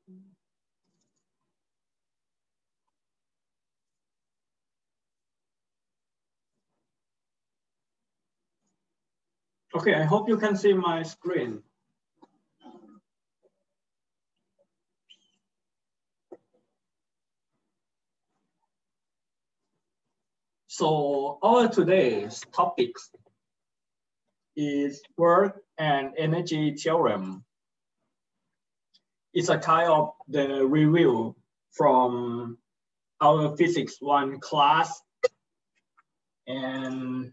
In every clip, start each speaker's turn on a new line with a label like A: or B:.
A: Okay, I hope you can see my screen. So our today's topics is work and energy theorem. It's a kind of the review from our physics 1 class, and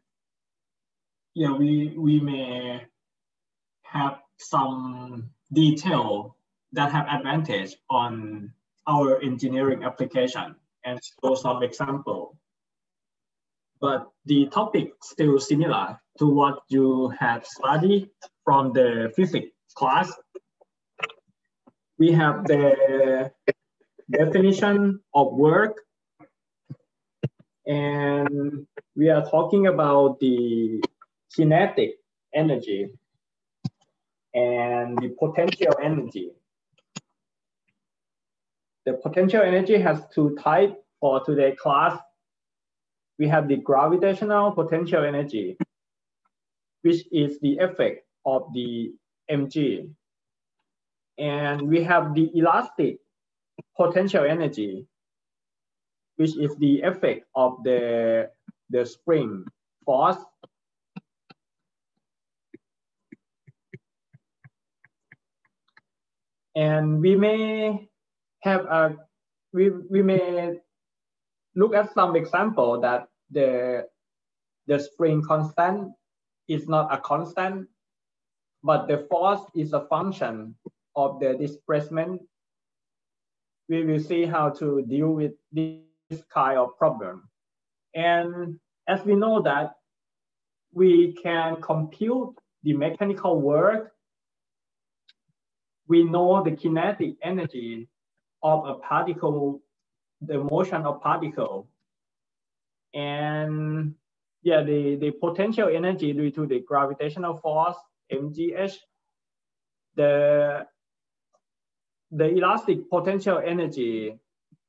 A: we may have some detail that have advantage on our engineering application and show some example. But the topic still similar to what you have studied from the physics class. We have the definition of work, and we are talking about the kinetic energy and the potential energy. The potential energy has two types for today's class. We have the gravitational potential energy, which is the effect of the mg. And we have the elastic potential energy, which is the effect of the spring force. And we may have we may look at some example that the spring constant is not a constant, but the force is a function of the displacement. We will see how to deal with this kind of problem. And as we know that we can compute the mechanical work, we know the kinetic energy of a particle, the motion of particle, and the potential energy due to the gravitational force mgh, the elastic potential energy,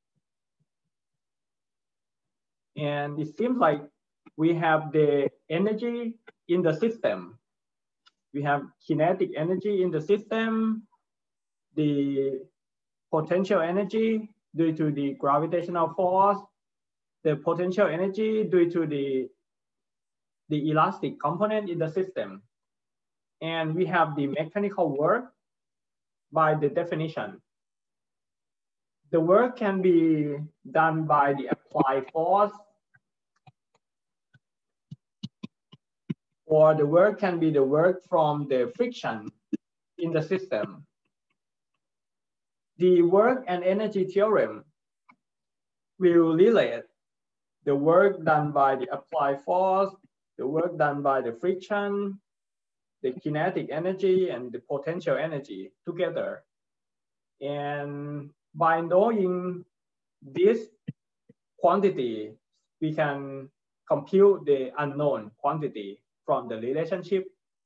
A: and it seems like we have the energy in the system. We have kinetic energy in the system, the potential energy due to the gravitational force, the potential energy due to the elastic component in the system. And we have the mechanical work by the definition. The work can be done by the applied force, or the work can be the work from the friction in the system. The work and energy theorem will relate the work done by the applied force, the work done by the friction, the kinetic energy, and the potential energy together. And by knowing this quantity, we can compute the unknown quantity from the relationship.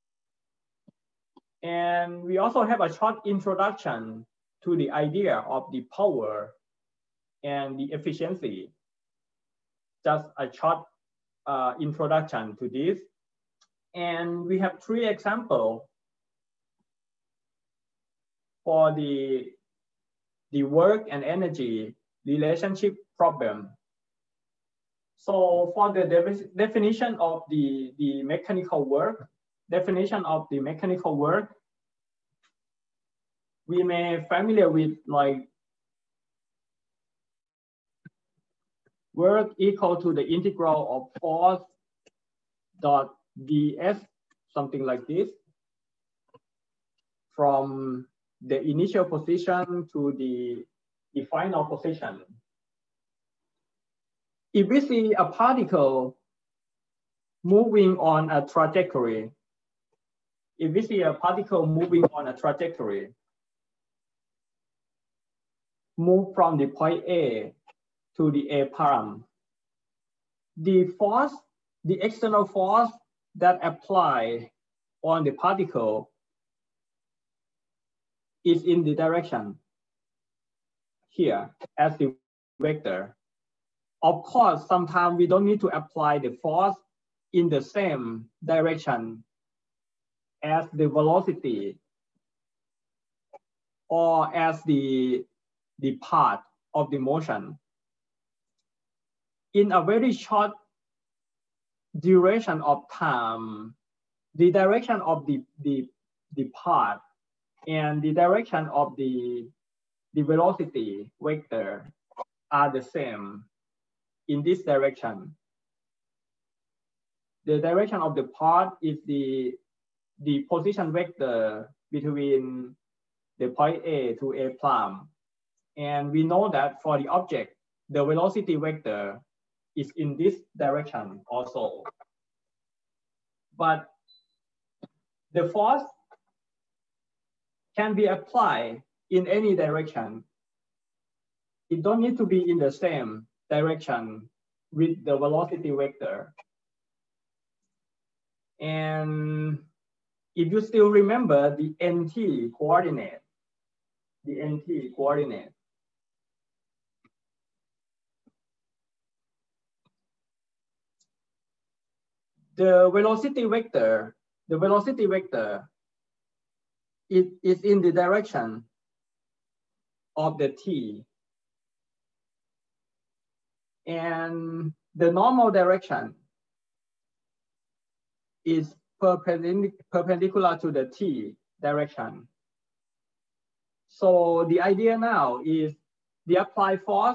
A: And we also have a short introduction to the idea of the power and the efficiency. Just a short introduction to this. And we have 3 examples for the work and energy relationship problem. So for the definition of the mechanical work, we may familiar with like work equal to the integral of force dot ds, something like this, from the initial position to the final position. If we see a particle moving on a trajectory, move from the point A to the A param, the force, the external force that apply on the particle is in the direction. here as the vector. Of course, sometimes we don't need to apply the force in the same direction as the velocity or as the path of the motion. In a very short duration of time, the direction of the path and the direction of the velocity vector are the same in this direction. The direction of the path is the position vector between the point A to A prime. And we know that for the object, the velocity vector is in this direction also. But the force can be applied in any direction. It don't need to be in the same direction with the velocity vector. And if you still remember the NT coordinate, the velocity vector it is in the direction of the t, and the normal direction is perpendicular to the t direction. So the idea now is the applied force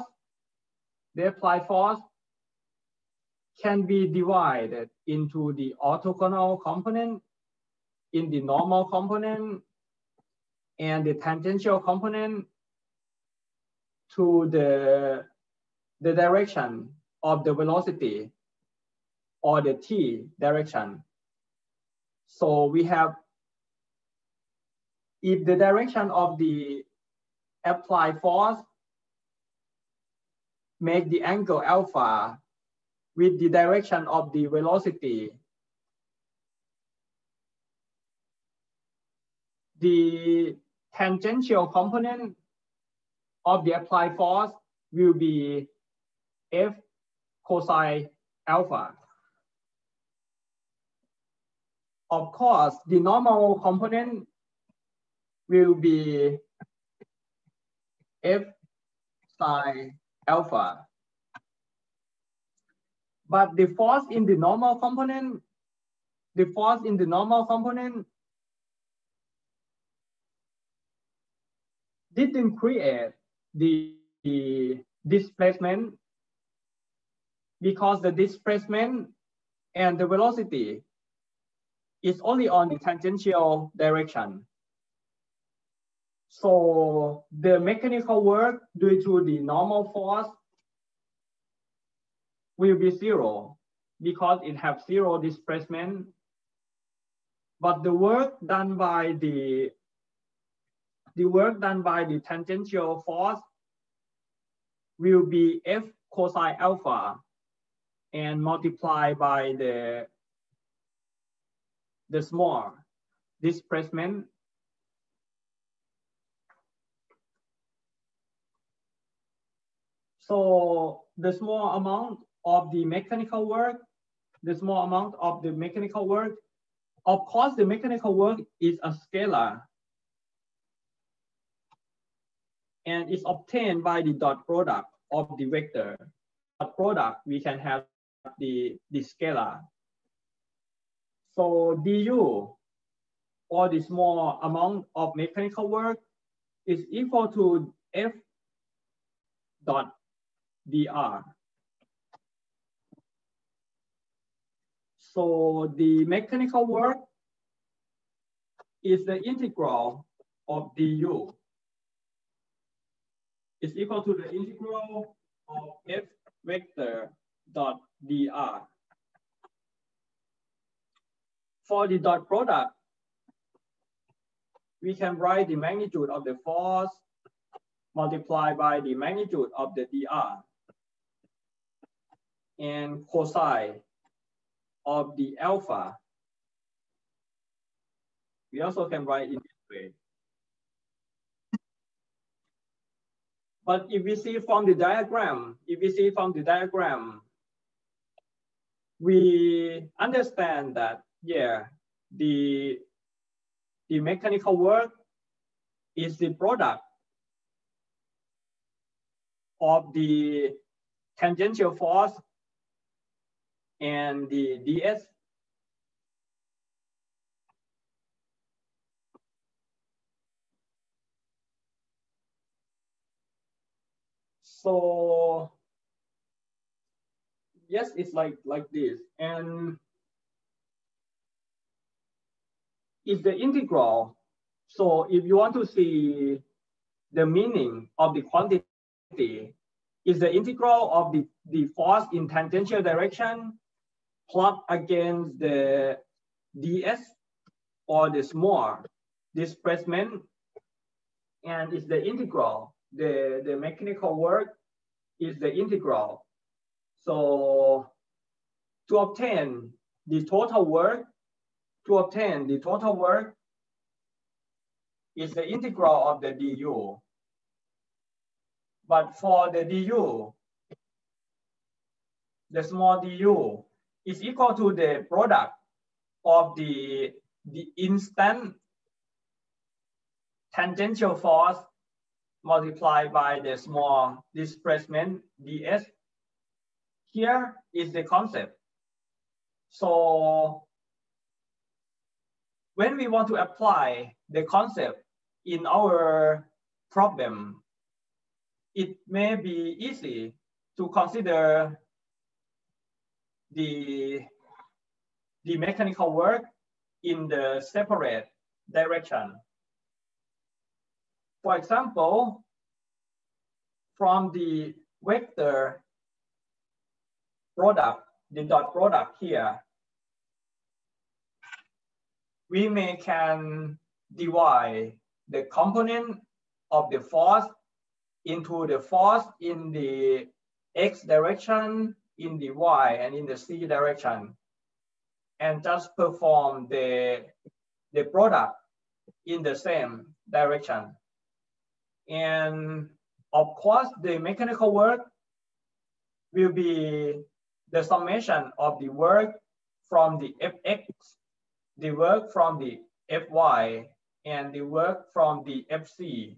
A: can be divided into the orthogonal component, in the normal component, and the tangential component to the direction of the velocity or the t direction. So we have, if the direction of the applied force make the angle alpha with the direction of the velocity, the tangential component of the applied force will be F cosine alpha. Of course, the normal component will be F sine alpha. But the force in the normal component, didn't create the displacement, because the displacement and the velocity is only on the tangential direction. So the mechanical work due to the normal force will be zero because it has zero displacement. But the work done by the tangential force will be F cosine alpha and multiplied by the small displacement. So the small amount of the mechanical work, of course, the mechanical work is a scalar and is obtained by the dot product of the vector. Dot product, we can have the scalar. So du, or the small amount of mechanical work, is equal to F dot dr. So the mechanical work is the integral of du. Is equal to the integral of F vector dot dr. For the dot product, we can write the magnitude of the force multiplied by the magnitude of the dr and cosine of the alpha. We also can write in this way. But if we see from the diagram, we understand that, yeah, the mechanical work is the product of the tangential force and the ds. So yes, it's like this, and it's the integral. So if you want to see the meaning of the quantity, is the integral of the force in tangential direction plot against the ds or the small displacement, and it's the integral. The mechanical work is the integral. So to obtain the total work, is the integral of the du. But for the du, the small du is equal to the product of the instant tangential force multiplied by the small displacement ds. Here is the concept. So when we want to apply the concept in our problem, it may be easy to consider the mechanical work in the separate direction. For example, from the vector product, the dot product here, we can divide the component of the force into the force in the x direction, in the y, and in the z direction, and just perform the product in the same direction. And of course, the mechanical work will be the summation of the work from the fx, the work from the fy, and the work from the fc.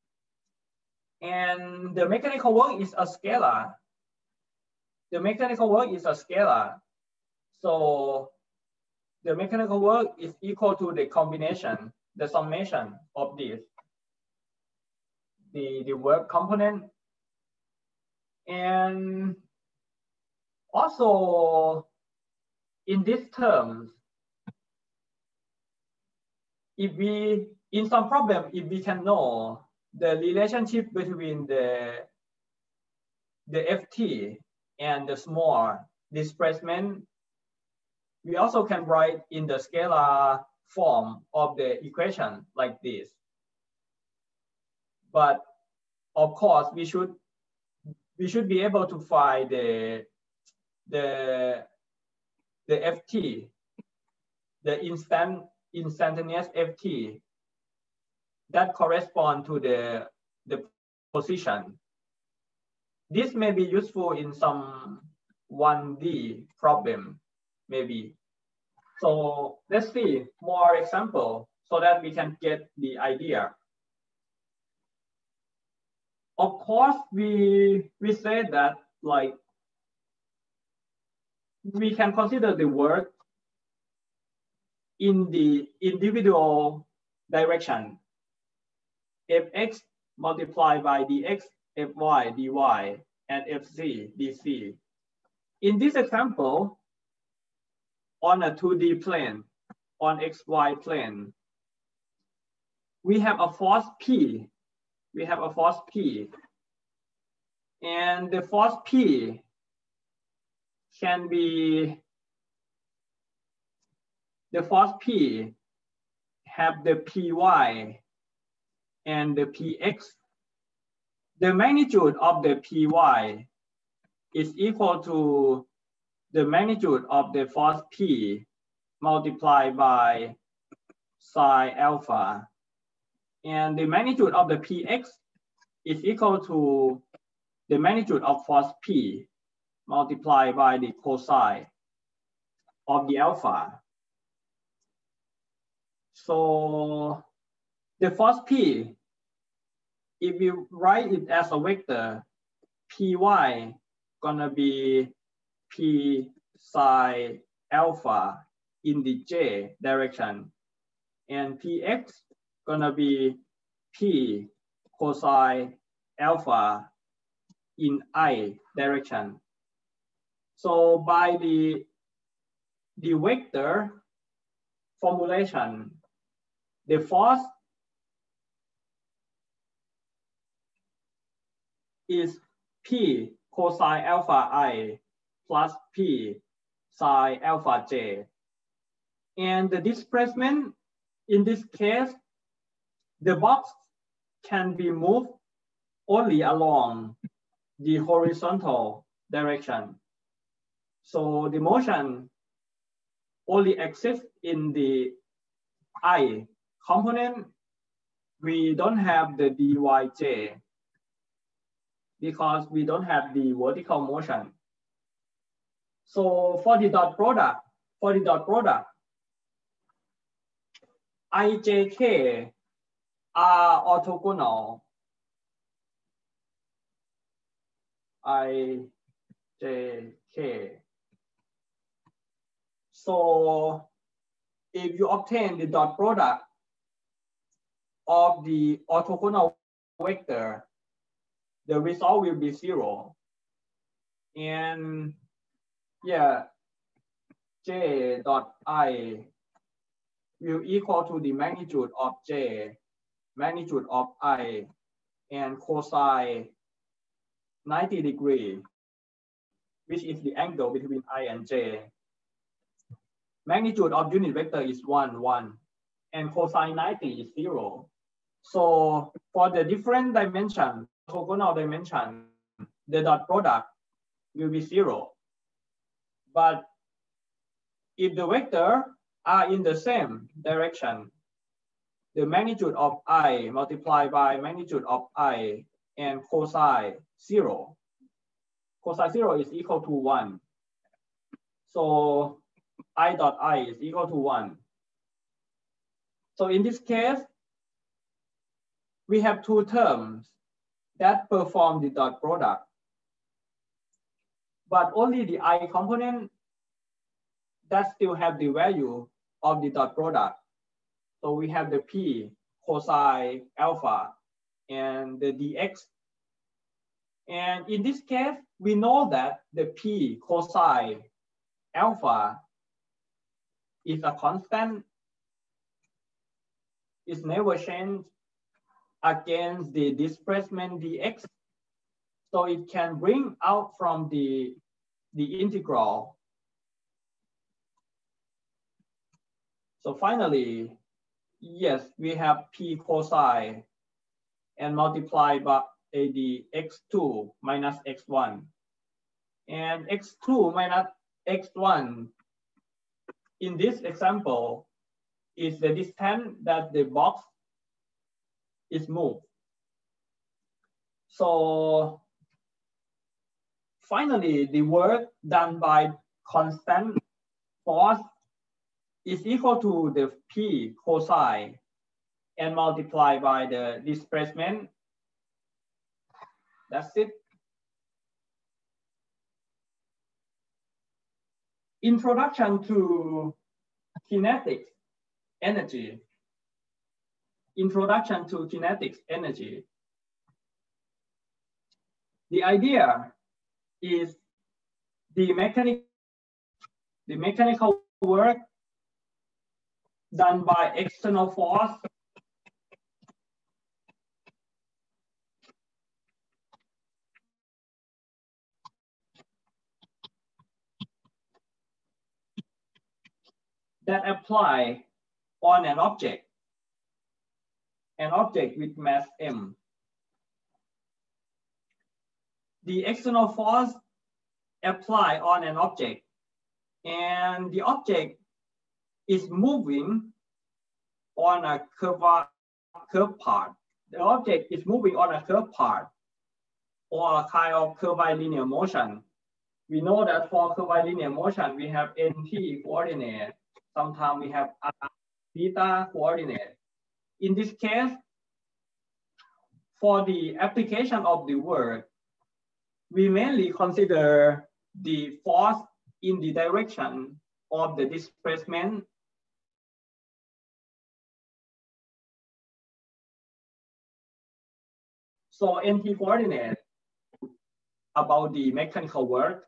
A: And the mechanical work is a scalar. So the mechanical work is equal to the combination, the summation of this, the work component. And also in these terms, if we, in some problem, if we can know the relationship between the ft and the small displacement, we also can write in the scalar form of the equation like this. But of course, we should be able to find the ft, the instantaneous ft that correspond to the position. This may be useful in some 1D problem, maybe. So let's see more example so that we can get the idea. Of course, we say that like we can consider the work in the individual direction, fx multiplied by dx, fy dy, and fz dc. In this example, on a 2D plane, on xy plane, we have a force P. And the force P can be, the force P have the Py and the Px. The magnitude of the Py is equal to the magnitude of the force P multiplied by psi alpha. And the magnitude of the Px is equal to the magnitude of force P multiplied by the cosine of the alpha. So the force P, if we write it as a vector, Py gonna be P psi alpha in the J direction, and Px gonna be P cosine alpha in I direction. So by the vector formulation, the force is P cosine alpha I plus P psi alpha J. And the displacement in this case, the box can be moved only along the horizontal direction. So the motion only exists in the I component. We don't have the dyj because we don't have the vertical motion. So for the dot product, ijk are orthogonal. ijk. So if you obtain the dot product of the orthogonal vector, the result will be 0. And yeah, J dot I will equal to the magnitude of J, magnitude of I, and cosine 90 degrees, which is the angle between I and J. Magnitude of unit vector is 1, 1, and cosine 90 is 0. So for the different dimension, orthogonal dimension, the dot product will be 0. But if the vector are in the same direction, the magnitude of I multiplied by magnitude of I and cosine 0. Cosine 0 is equal to 1. So I dot I is equal to 1. So in this case, we have two terms that perform the dot product, but only the I component that still have the value of the dot product. So we have the P cosine alpha and the dx. And in this case, we know that the P cosine alpha is a constant. It's never changed against the displacement dx. So it can bring out from the integral. So finally, yes, we have P cosine and multiplied by the x2 minus x1. And x2 minus x1 in this example is the distance that the box is moved. So finally, the work done by constant force is equal to the P cosine and multiplied by the displacement. That's it. Introduction to kinetic energy. Introduction to kinetic energy. The idea is the mechanical work done by external force that apply on an object with mass m. The external force apply on an object, and the object is moving on a curved part. the object is moving on a curved path or a kind of curvilinear motion. We know that for curvilinear motion, we have nt coordinate. Sometimes we have theta coordinate. In this case, for the application of the word, we mainly consider the force in the direction of the displacement. So NT coordinate about the mechanical work.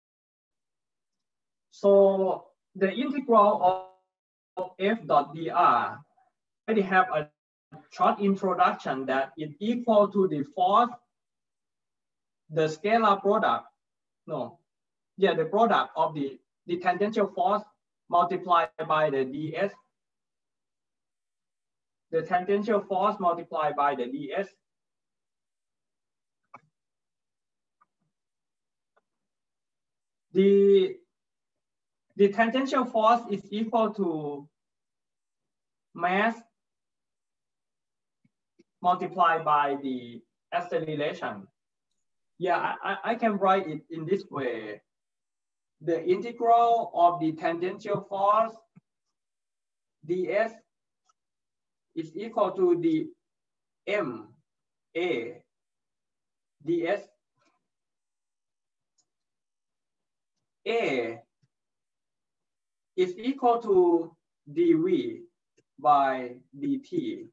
A: So the integral of f dot dr already have a short introduction that is equal to the force, the scalar product, the product of the tangential force multiplied by the ds, the tangential force multiplied by the ds. The tangential force is equal to mass multiplied by the acceleration. Yeah, I can write it in this way. The integral of the tangential force ds is equal to the ma ds. A is equal to dv by dt.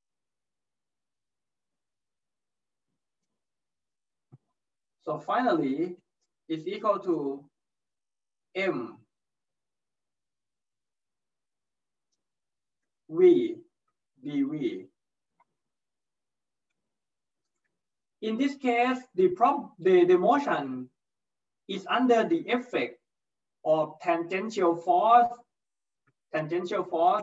A: So finally, it's equal to m v dv. In this case, the motion is under the effect of tangential force. Tangential force.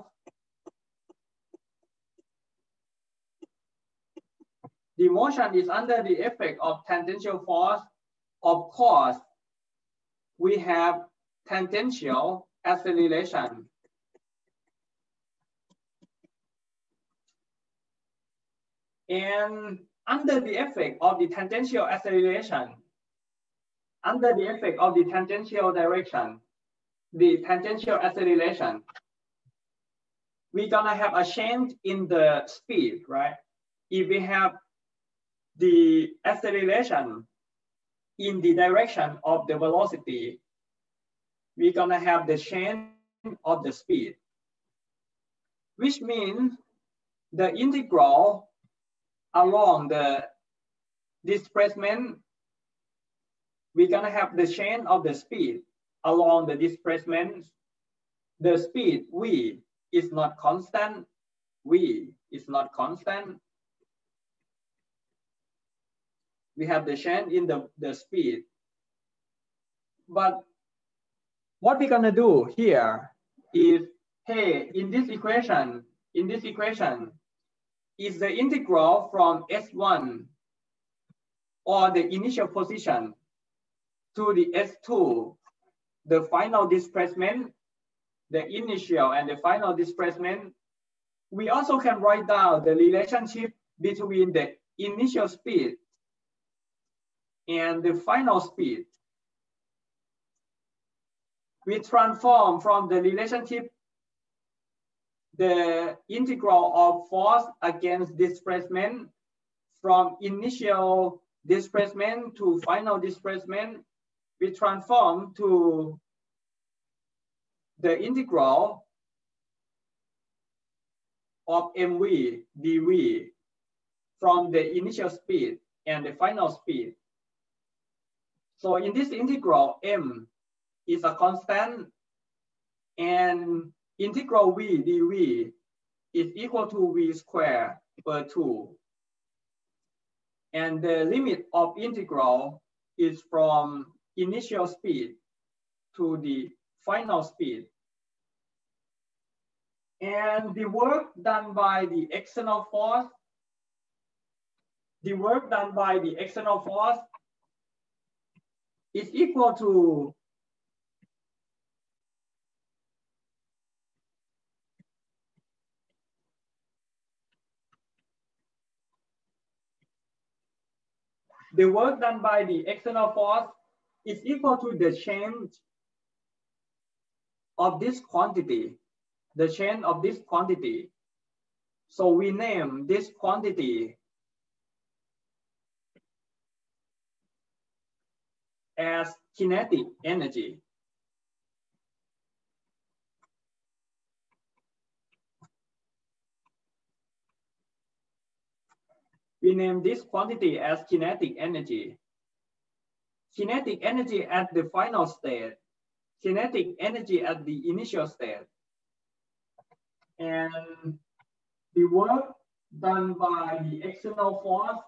A: The motion is under the effect of tangential force. Of course, we have tangential acceleration. And under the effect of the tangential acceleration, under the effect of the tangential direction, the tangential acceleration, we're gonna have a change in the speed, right? If we have the acceleration in the direction of the velocity, we're gonna have the change of the speed, which means the integral along the displacement, we're gonna have the change of the speed along the displacement. The speed v is not constant. V is not constant. We have the change in the speed. But what we're gonna do here is, hey, in this equation, is the integral from S1 or the initial position to the S2, the final displacement, the initial and the final displacement. We also can write down the relationship between the initial speed and the final speed. We transform from the relationship the integral of force against displacement from initial displacement to final displacement. We transform to the integral of mv dv from the initial speed and the final speed. So in this integral, m is a constant, and integral v dv is equal to v squared per 2. And the limit of integral is from initial speed to the final speed. And the work done by the external force, is equal to the work done by the external force is equal to the change of this quantity, the change of this quantity. So we name this quantity as kinetic energy. We name this quantity as kinetic energy. Kinetic energy at the final state, kinetic energy at the initial state. And the work done by the external force,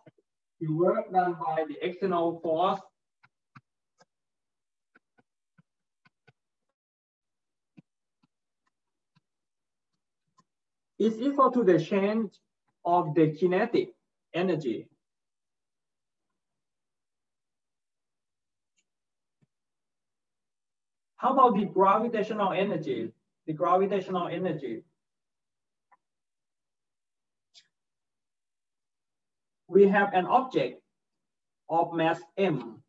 A: is equal to the change of the kinetic energy. How about the gravitational energy? The gravitational energy. We have an object of mass m.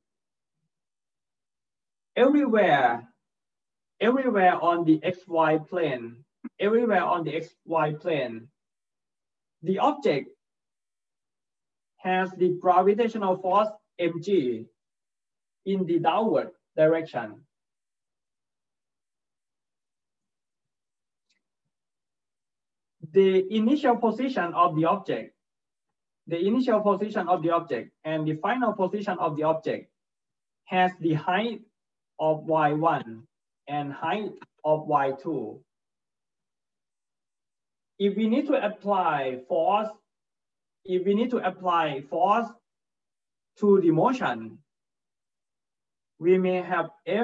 A: Everywhere on the xy plane, the object has the gravitational force mg in the downward direction. The initial position of the object and the final position of the object has the height of y1 and height of y2. If we need to apply force to the motion, we may have F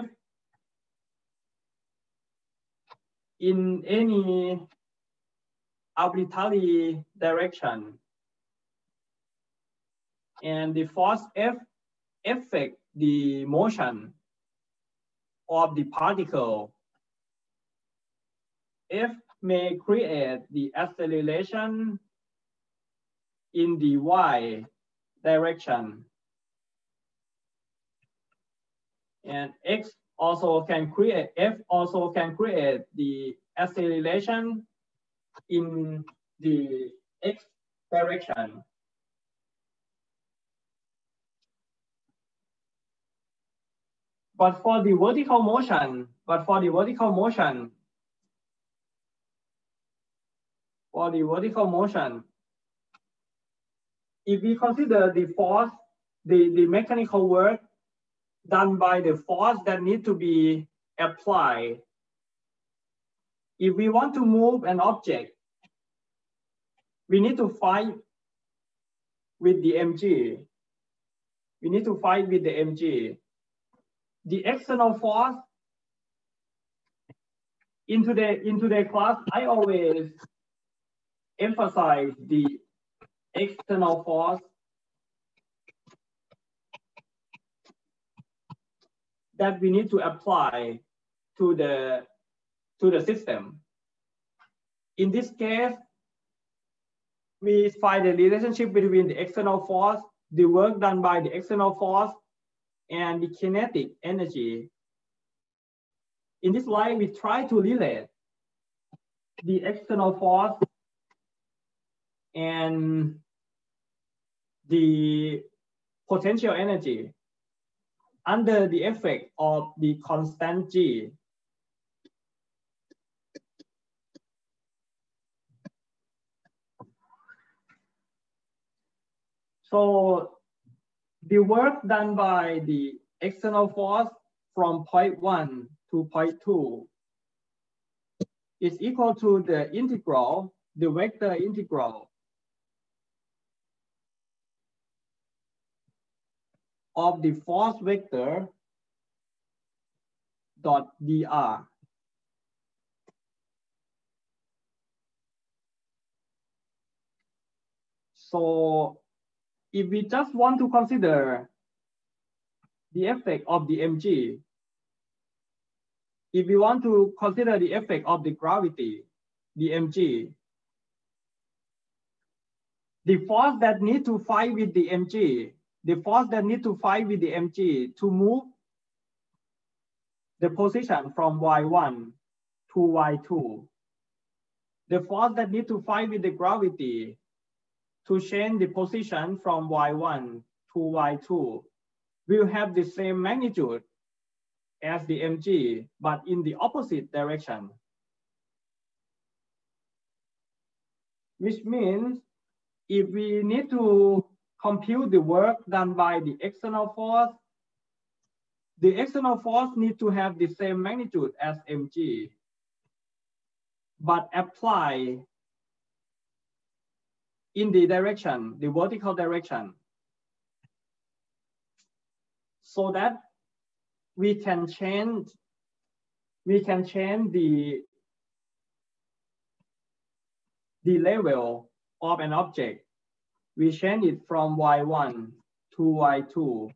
A: in any arbitrary direction, and the force F affects the motion of the particle. F may create the acceleration in the y direction, and F also can create the acceleration in the x direction. But for the vertical motion, if we consider the force, the mechanical work done by the force that need to be applied, if we want to move an object, we need to fight with the mg. The external force, in today's class, I always emphasize the external force that we need to apply to the system. In this case, we find the relationship between the external force, the work done by the external force, and the kinetic energy. In this slide, we try to relate the external force and the potential energy under the effect of the constant G. So the work done by the external force from point 1 to point 2 is equal to the integral, the vector integral of the force vector dot dr. So if we just want to consider the effect of the mg, if we want to consider the effect of the gravity, the mg, the force that need to fight with the mg, the force that need to fight with the mg to move the position from y1 to y2. The force that need to fight with the gravity to change the position from y1 to y2 will have the same magnitude as the mg, but in the opposite direction. Which means if we need to compute the work done by the external force need to have the same magnitude as mg, but apply in the direction, the vertical direction, so that we can change the level of an object. We change it from y1 to y2.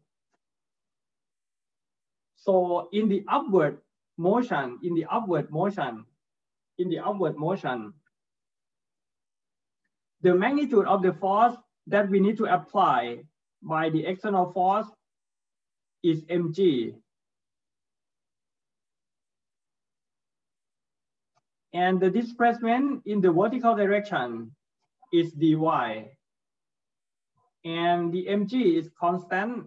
A: So in the upward motion, the magnitude of the force that we need to apply by the external force is mg. And the displacement in the vertical direction is dy. And the mg is constant.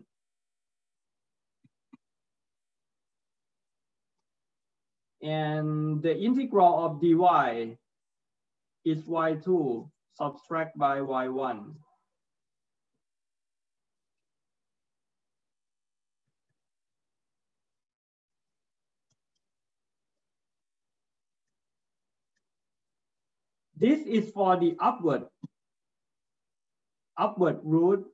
A: And the integral of dy is y2 subtract by y1. This is for the upward route.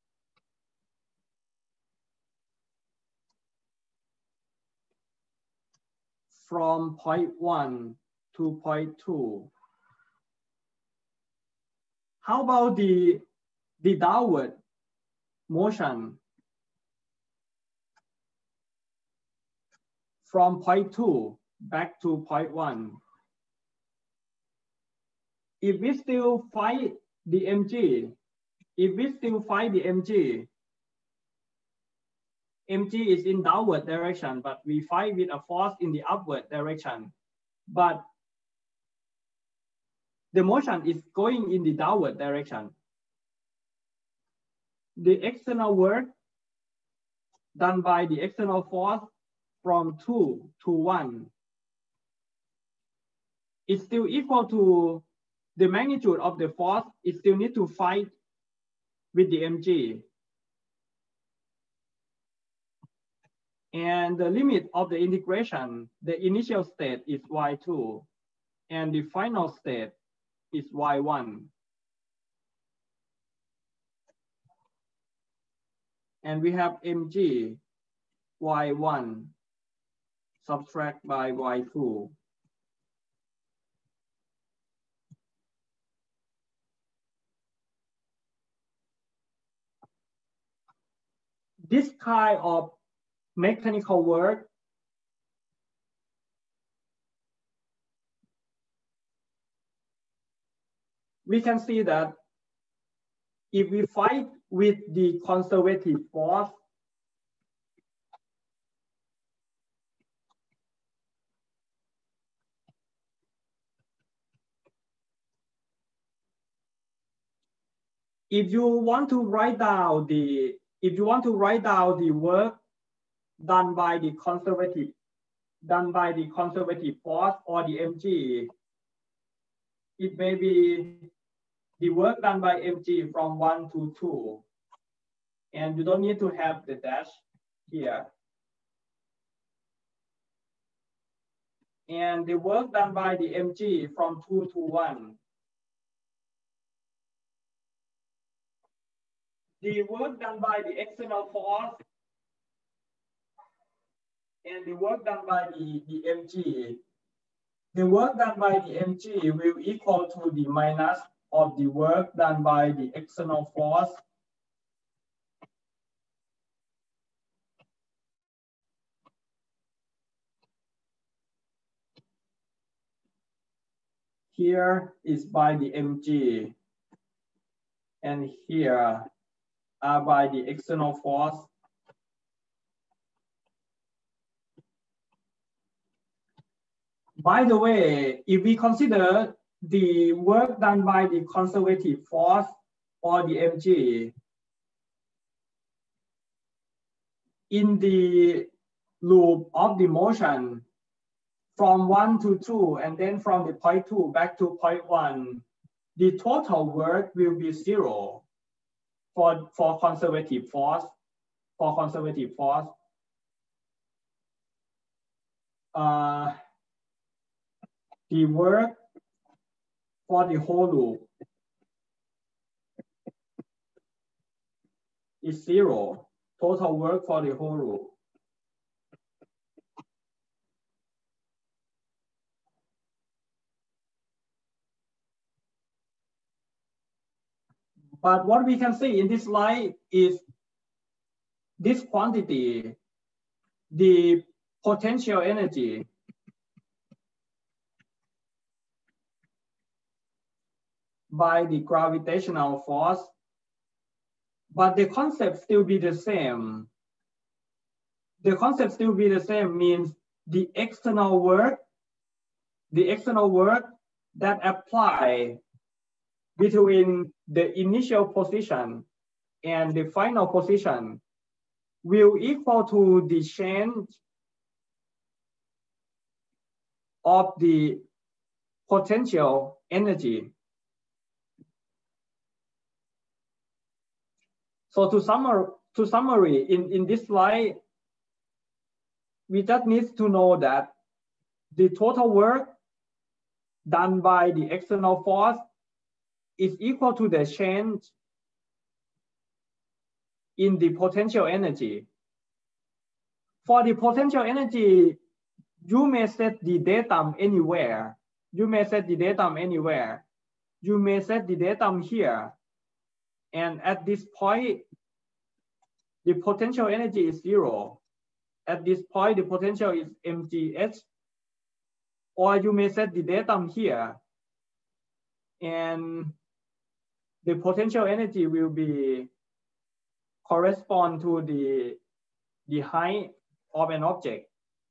A: From point 1 to point 2. How about the downward motion from point 2 back to point 1? If we still find the mg, mg is in downward direction, but we fight with a force in the upward direction. But the motion is going in the downward direction. The external work done by the external force from 2 to 1 is still equal to the magnitude of the force. It still need to fight with the mg. And the limit of the integration, the initial state is y2, and the final state is y1. And we have mg, y1, subtract by y2. This kind of mechanical work we can see that if we fight with the conservative force, if you want to write down the work done by the conservative force or the mg, it may be the work done by mg from 1 to 2, and you don't need to have the dash here. And the work done by the mg from 2 to 1. The work done by the external force and the work done by the mg. The work done by the mg will equal to the minus of the work done by the external force here is by the mg, and here are by the external force. By the way, if we consider the work done by the conservative force or the mg in the loop of the motion from 1 to 2 and then from the point 2 back to point 1, the total work will be 0 for conservative force. The work for the whole loop is 0. Total work for the whole loop. But what we can see in this slide is this quantity, the potential energy, by the gravitational force, but the concept still be the same. The concept still be the same means the external work that apply between the initial position and the final position will equal to the change of the potential energy. So to summary in this slide, we just need to know that the total work done by the external force is equal to the change in the potential energy. For the potential energy, you may set the datum anywhere. You may set the datum here. And at this point, the potential energy is 0. At this point, the potential is mgh. Or you may set the datum here. And the potential energy will be correspond to the height of an object.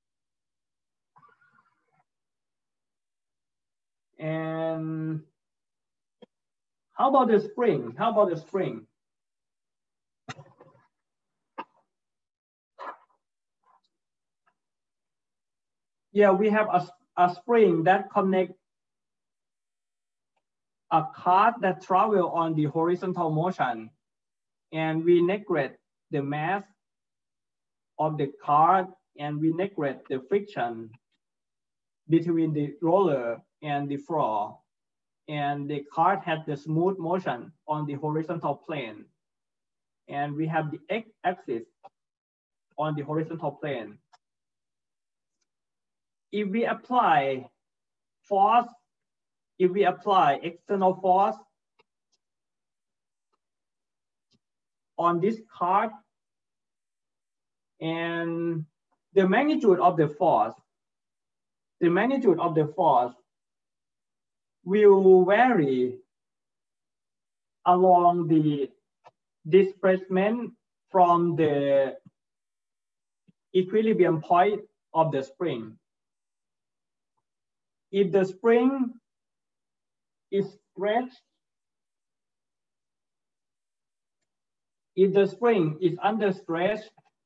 A: And how about the spring? Yeah, we have a spring that connects a cart that travel on the horizontal motion, and we neglect the mass of the cart, and we neglect the friction between the roller and the floor, and the cart has the smooth motion on the horizontal plane, and we have the x-axis on the horizontal plane. If we apply force, if we apply external force on this cart, and the magnitude of the force will vary along the displacement from the equilibrium point of the spring. If the spring is stretched, if the spring is under stress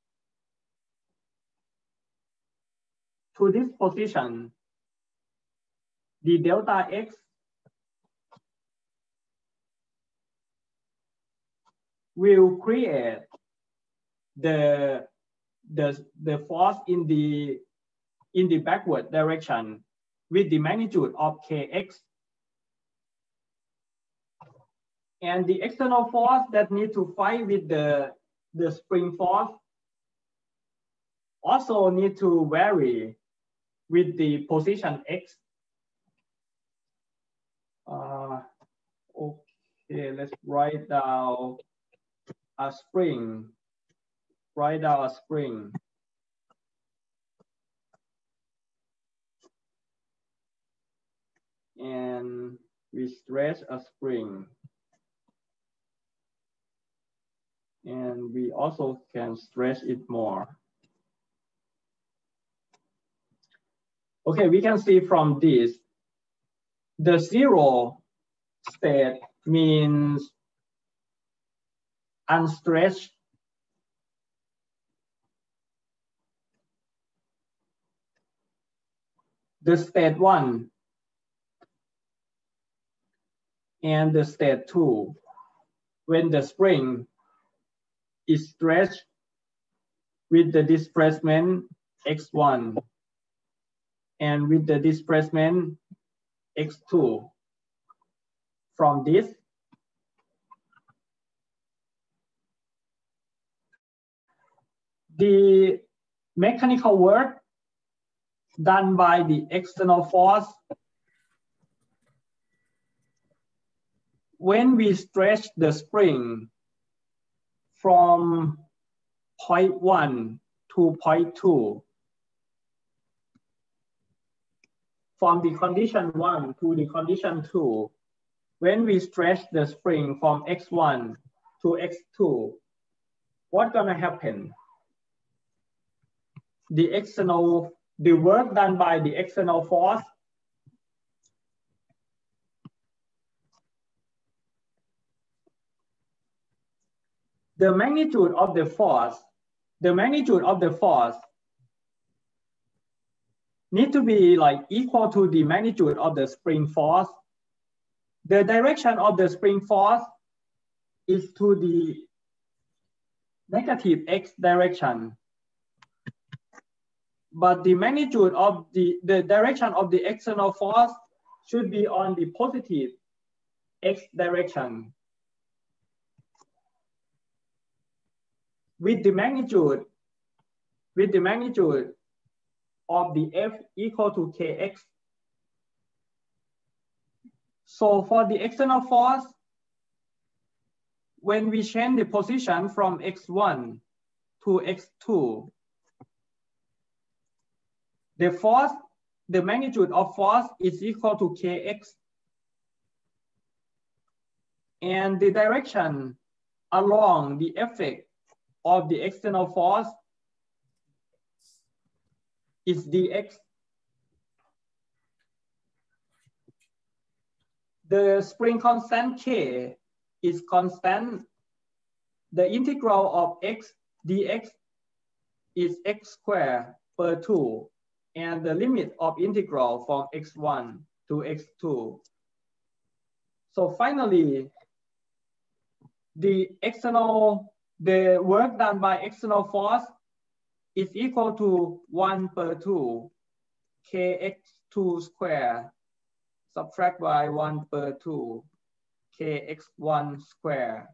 A: to this position, the delta x will create the force in the backward direction with the magnitude of kx. And the external force that need to fight with the spring force also need to vary with the position x. Okay, let's write down a spring. And we stretch a spring. And we also can stretch it more. Okay, we can see from this, the zero state means unstretched. The state 1 and the state 2, when the spring is stretched with the displacement x1 and with the displacement x2. From this, the mechanical work done by the external force when we stretch the spring from point 1 to point 2, from the condition 1 to the condition 2, when we stretch the spring from x1 to x2, what's gonna happen? The work done by the external force the magnitude of the force need to be like equal to the magnitude of the spring force. The direction of the spring force is to the negative x direction. But the magnitude of the direction of the external force should be on the positive x direction. With the magnitude of the F equal to Kx. So for the external force, when we change the position from x1 to x2, the magnitude of force is equal to Kx. And the direction along the effect of the external force is dx. The spring constant K is constant. The integral of x dx is x squared per 2. And the limit of integral from x1 to x2. So finally, the work done by external force is equal to 1 per 2 kx2 square subtract by 1 per 2 kx1 square.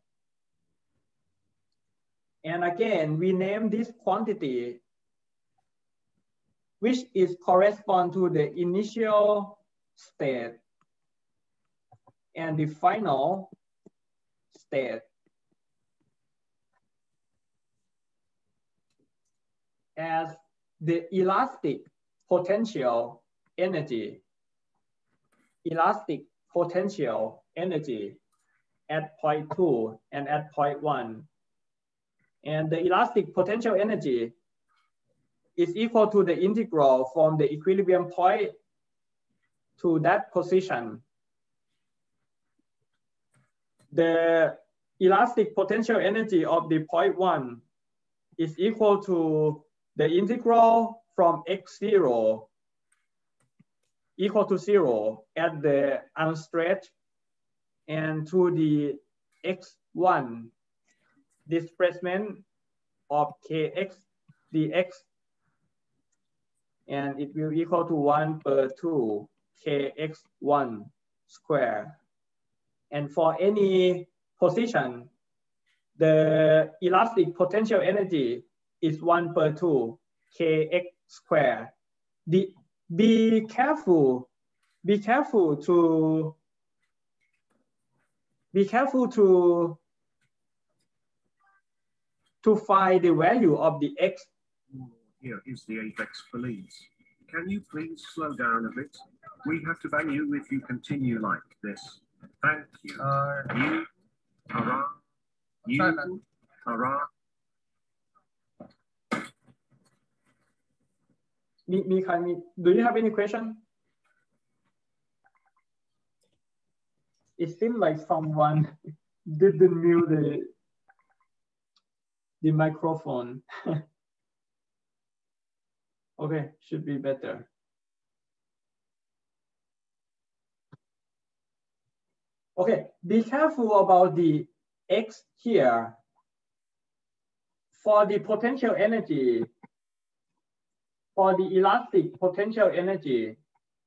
A: And again, we name this quantity, which is correspond to the initial state and the final state, as the elastic potential energy at point 2 and at point 1. And the elastic potential energy is equal to the integral from the equilibrium point to that position. The elastic potential energy of the point 1 is equal to the integral from x0 equal to 0 at the unstretched and to the x1 displacement of kx dx, and it will equal to 1 per 2 kx1 square. And for any position, the elastic potential energy is 1 per 2 kx square. Be careful to find the value of the x.
B: Here is the apex police. Can you please slow down a bit? We have to ban you if you continue like this. Thank you. You. Hurrah.
A: Do you have any question? It seems like someone didn't mute the microphone. Okay, should be better. Okay, be careful about the X here. For the potential energy, for the elastic potential energy,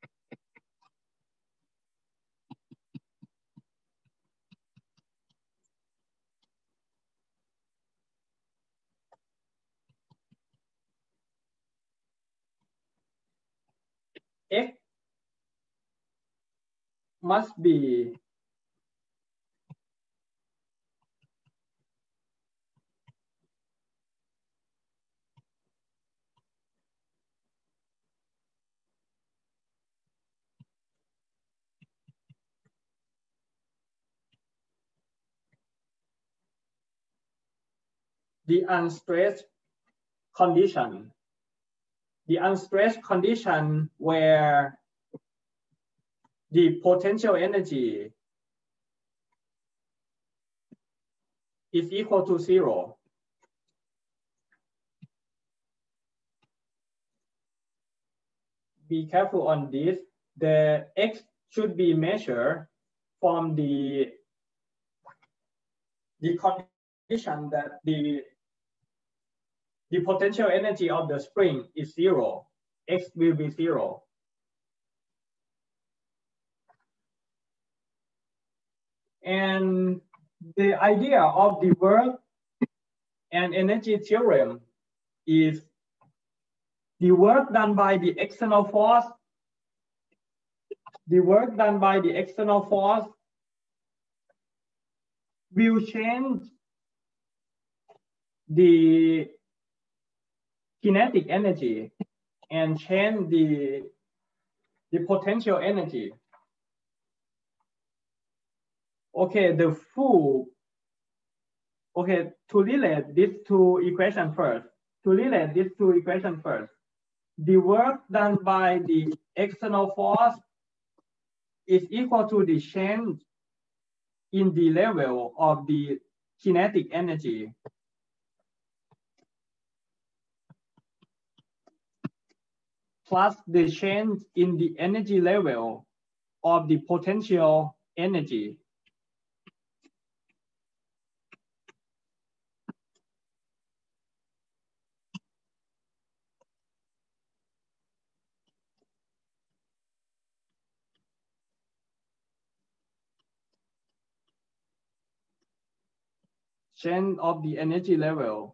A: X must be the unstressed condition. The unstressed condition where the potential energy is equal to 0. Be careful on this. The X should be measured from the condition that the potential energy of the spring is 0. X will be 0. And the idea of the work and energy theorem is the work done by the external force, will change the kinetic energy and change the potential energy. Okay, to relate these two equations first. The work done by the external force is equal to the change in the level of the kinetic energy plus the change in the energy level of the potential energy. Change of the energy level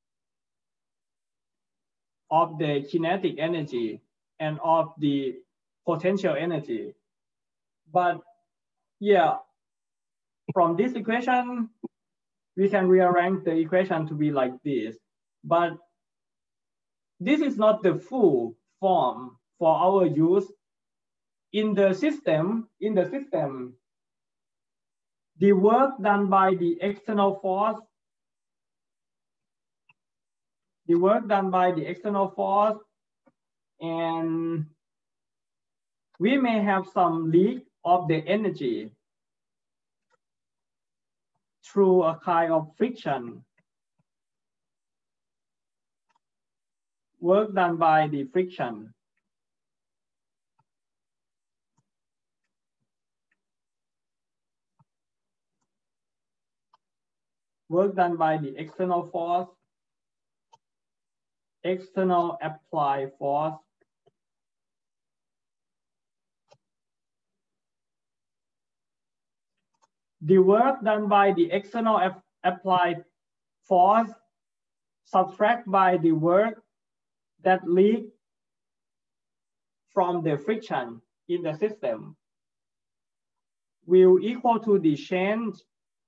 A: of the kinetic energy and of the potential energy. But yeah, from this equation, we can rearrange the equation to be like this. But this is not the full form for our use. In the system, the work done by the external force, and we may have some leak of the energy through a kind of friction. Work done by the friction. Work done by the external force, external applied force, the work done by the external applied force subtract by the work that leak from the friction in the system will equal to the change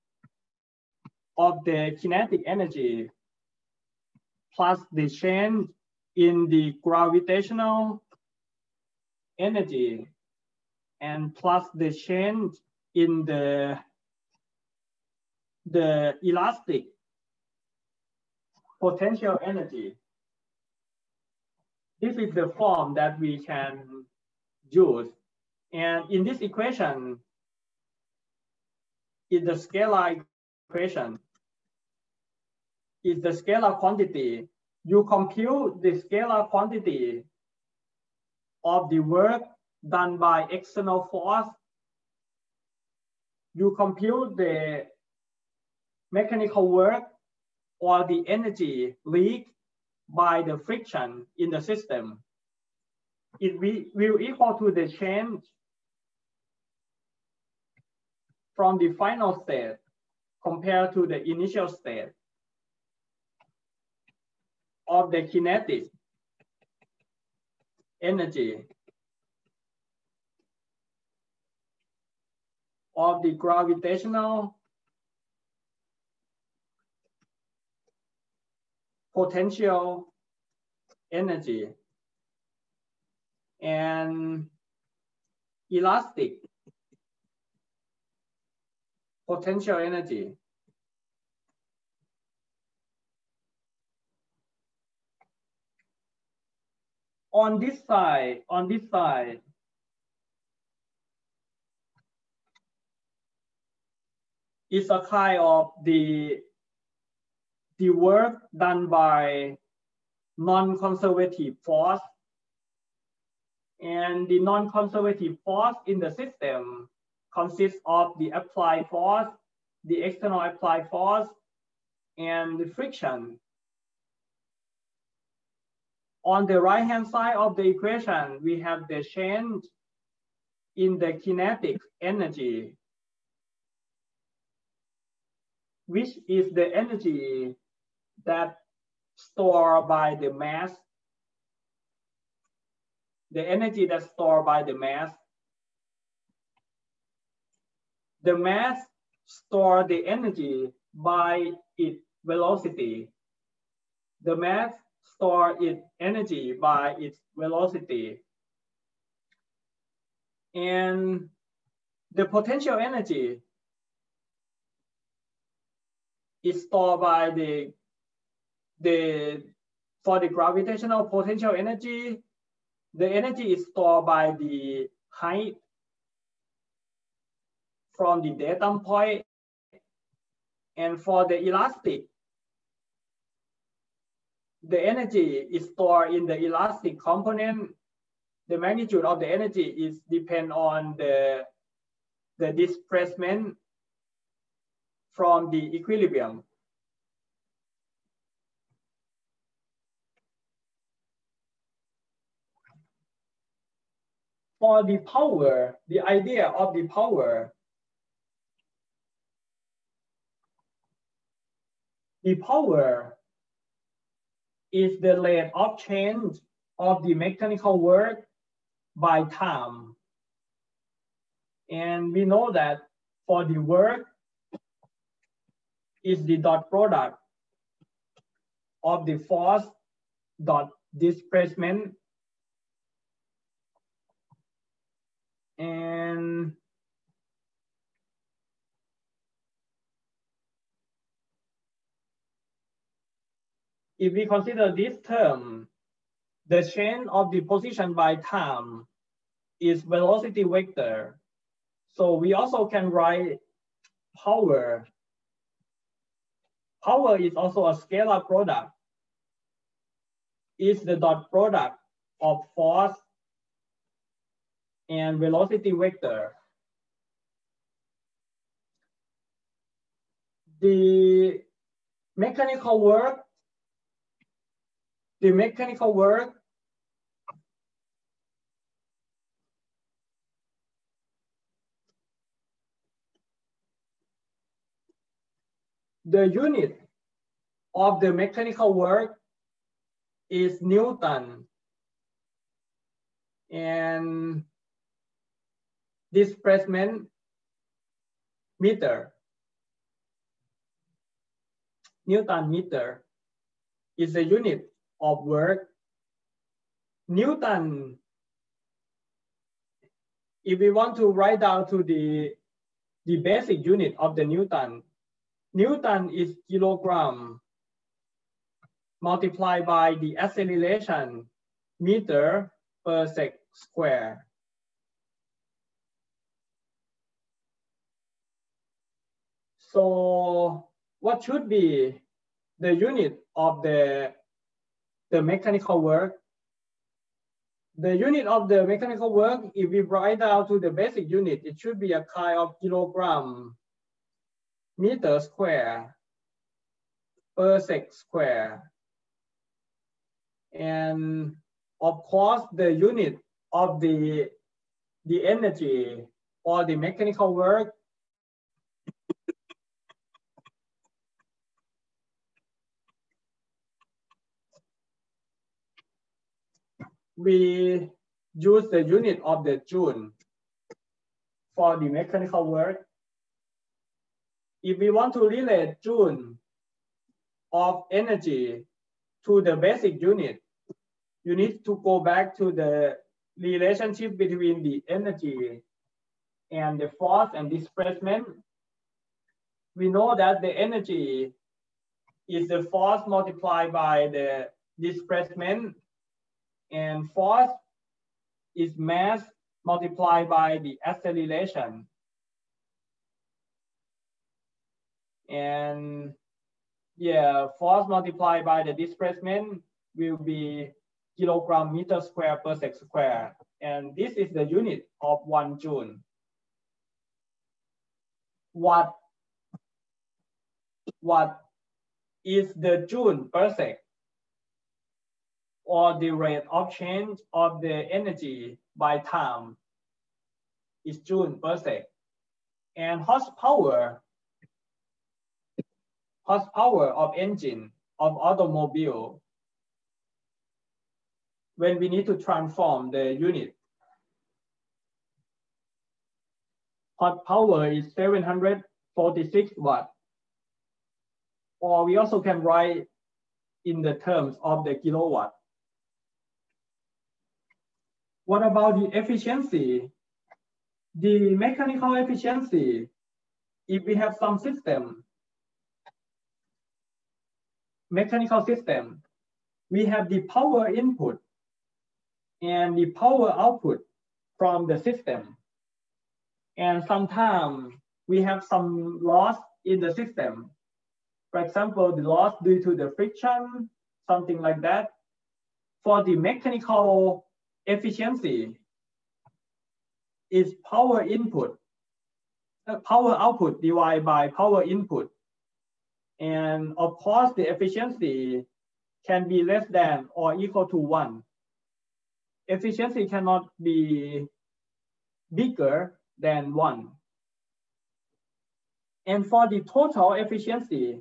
A: of the kinetic energy plus the change in the gravitational energy and plus the change in the elastic potential energy. This is the form that we can use. And in this equation, is the scalar equation, is the scalar quantity. You compute the scalar quantity of the work done by external force. You compute the mechanical work or the energy leaked by the friction in the system. It will equal to the change from the final state compared to the initial state of the kinetic energy of the gravitational potential energy and elastic potential energy. On this side, is a kind of the work done by non-conservative force. And the non-conservative force in the system consists of the applied force, the external applied force, and the friction. On the right-hand side of the equation, we have the change in the kinetic energy, which is the energy that stored by the mass. The energy that's stored by the mass. The mass stores the energy by its velocity. The mass stores its energy by its velocity. And the potential energy is stored by for the gravitational potential energy, the energy is stored by the height from the datum point. And for the elastic, the energy is stored in the elastic component. The magnitude of the energy is depend on the displacement from the equilibrium. For the power, the idea of the power, the power is the rate of change of the mechanical work by time. And we know that for the work is the dot product of the force dot displacement and if we consider this term, the change of the position by time is velocity vector. So we also can write power. Power is also a scalar product. It's the dot product of force and velocity vector. The mechanical work, the unit of the mechanical work is Newton, and displacement meter. Newton meter is the unit of work. Newton, if we want to write down to the basic unit of the Newton, Newton is kilogram multiplied by the acceleration meter per sec square. So what should be the unit of the mechanical work? The unit of the mechanical work, if we write down to the basic unit, it should be a kind of kilogram meter square per sec square. And of course, the unit of the energy or the mechanical work we use the unit of the joule for the mechanical work. If we want to relate joule of energy to the basic unit, you need to go back to the relationship between the energy and the force and displacement. We know that the energy is the force multiplied by the displacement, and force is mass multiplied by the acceleration. And yeah, force multiplied by the displacement will be kilogram meter square per sec square. And this is the unit of 1 joule. What is the joule per sec, or the rate of change of the energy by time is joule per sec. And horsepower of engine of automobile, when we need to transform the unit, horsepower is 746 watts. Or we also can write in the terms of the kilowatt. What about the efficiency? The mechanical efficiency, if we have some mechanical system, we have the power input and the power output from the system. And sometimes we have some loss in the system. For example, the loss due to the friction, something like that. For the mechanical efficiency, is power output divided by power input. And of course, the efficiency can be less than or equal to 1. Efficiency cannot be bigger than 1. And for the total efficiency,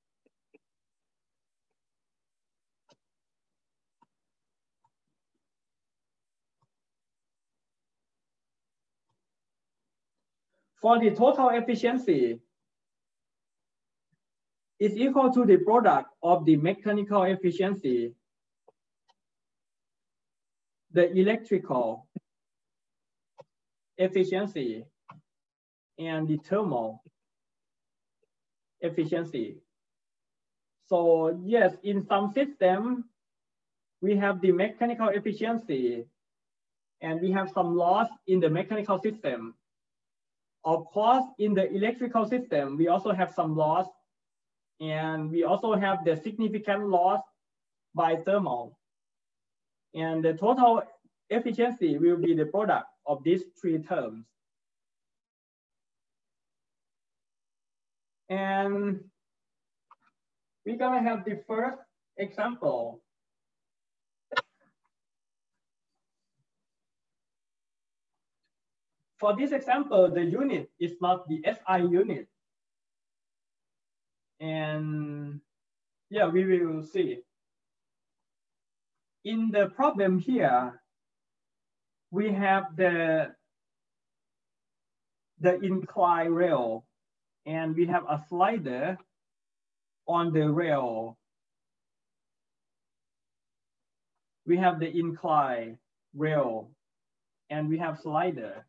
A: is equal to the product of the mechanical efficiency, the electrical efficiency, and the thermal efficiency. So yes, in some system, we have the mechanical efficiency and we have some loss in the mechanical system. Of course, in the electrical system, we also have some loss, and we also have the significant loss by thermal. And the total efficiency will be the product of these 3 terms. And we're gonna have the first example. For this example, the unit is not the SI unit. And yeah, we will see. In the problem here, we have the incline rail, and we have a slider on the rail. We have the incline rail, and we have slider.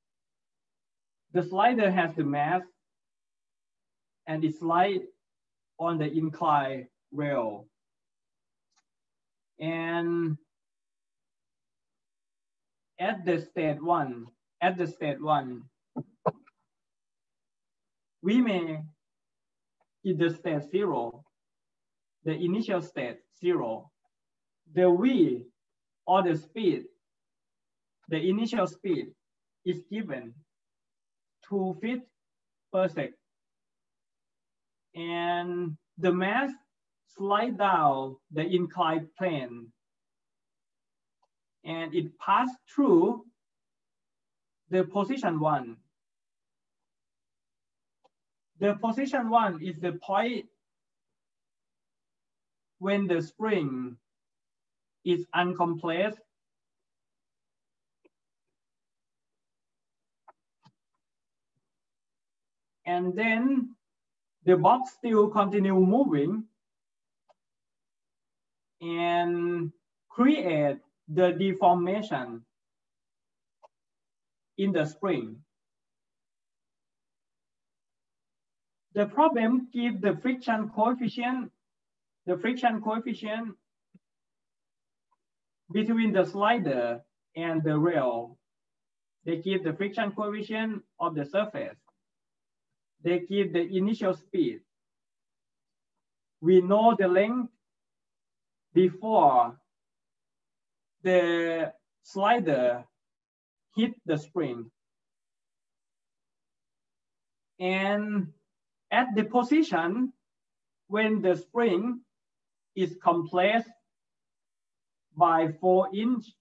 A: The slider has the mass, and it slides on the inclined rail. And at the state one, we may, in the state 0, the initial state 0, the V or the speed, the initial speed is given 2 feet per second. And the mass slide down the inclined plane and it passed through the position 1. The position 1 is the point when the spring is uncompressed and then the box still continue moving and create the deformation in the spring. The problem gives the friction coefficient between the slider and the rail. They give the friction coefficient of the surface. They give the initial speed. We know the length before the slider hit the spring. And at the position when the spring is compressed by 4 inches,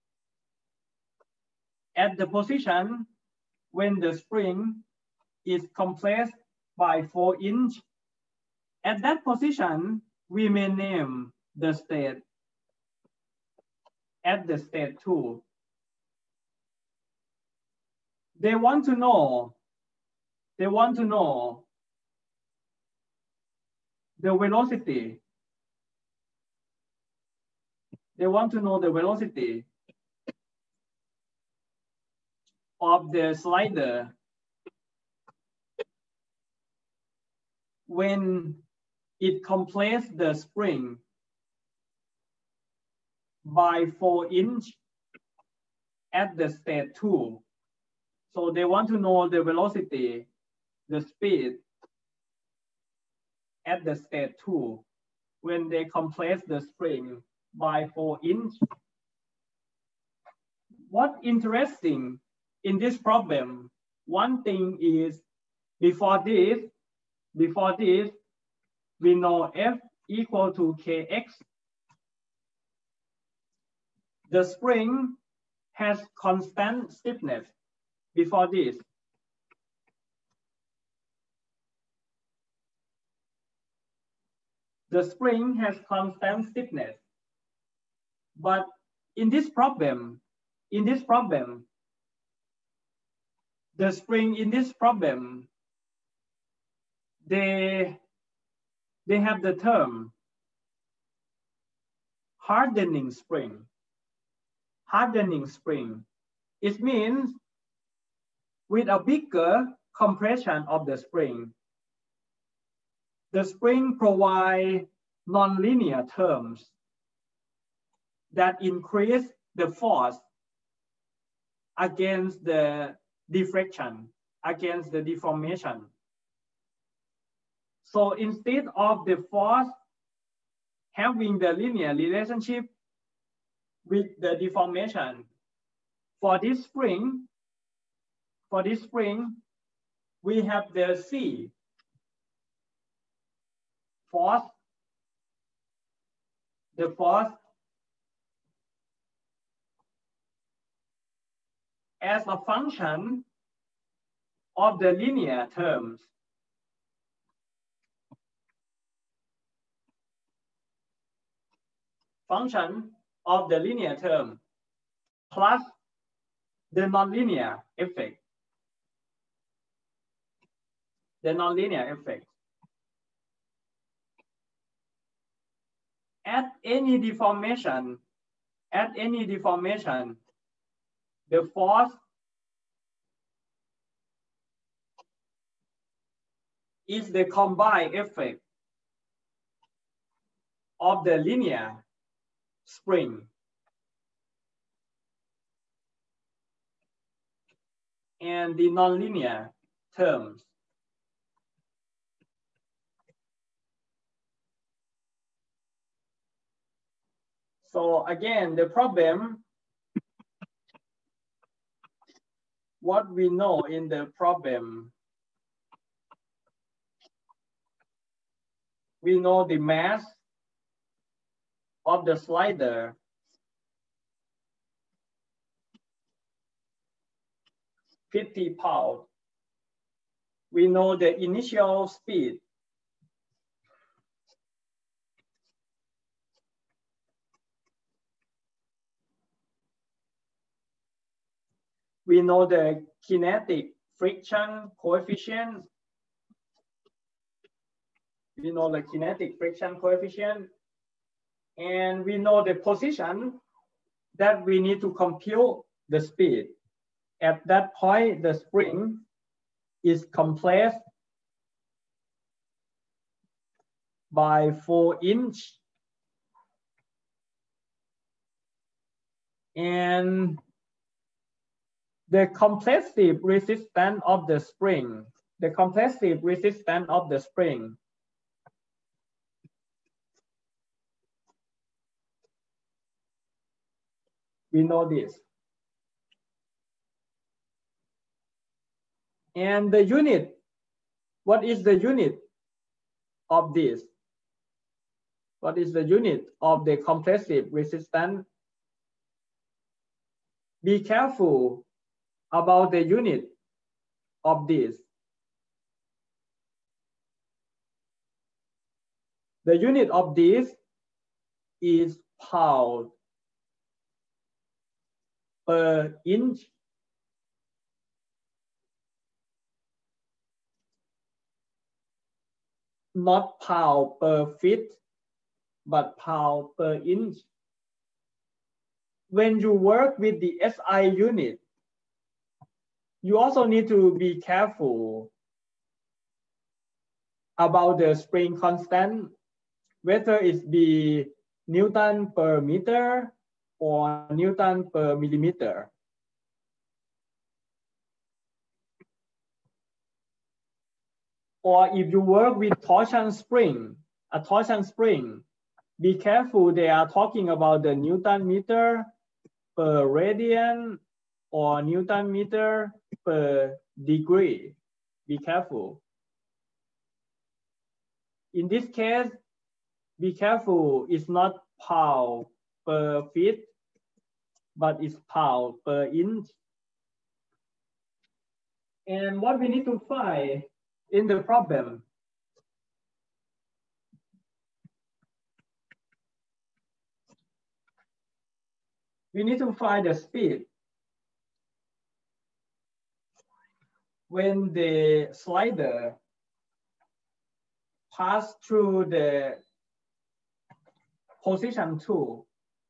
A: at the position when the spring is compressed by 4 inches, at that position, we may name the state at the state 2. They want to know the velocity. They want to know the velocity of the slider when it compresses the spring by 4 inches at the state 2. So they want to know the velocity, the speed at the state 2 when they compress the spring by 4 inches. What's interesting in this problem, one thing is before this, we know F equal to Kx. The spring has constant stiffness before this. The spring has constant stiffness. But in this problem, the spring in this problem, they have the term hardening spring. Hardening spring. It means with a bigger compression of the spring provides nonlinear terms that increase the force against the deflection, against the deformation. So instead of the force having the linear relationship with the deformation, for this spring, we have the C, force, the force as a function of the linear terms. Function of the linear term plus the nonlinear effect. The nonlinear effect. At any deformation, the force is the combined effect of the linear spring. And the nonlinear terms. So again, the problem, what we know in the problem, we know the mass of the slider, 50 pounds. We know the initial speed, we know the kinetic friction coefficient. We know the kinetic friction coefficient. And we know the position that we need to compute the speed. At that point, the spring is compressed by 4 inches. And the compressive resistance of the spring, we know this. And the unit, what is the unit of this? What is the unit of the compressive resistance? Be careful about the unit of this. The unit of this is pound per inch. Not pound per feet, but pound per inch. When you work with the SI unit, you also need to be careful about the spring constant, whether it be Newton per meter or Newton per millimeter. Or if you work with torsion spring, a torsion spring, be careful, they are talking about the Newton meter per radian or Newton meter per degree. Be careful. In this case, be careful, it's not pound per feet, but it's pound per inch. And what we need to find in the problem, we need to find the speed when the slider pass through the position 2,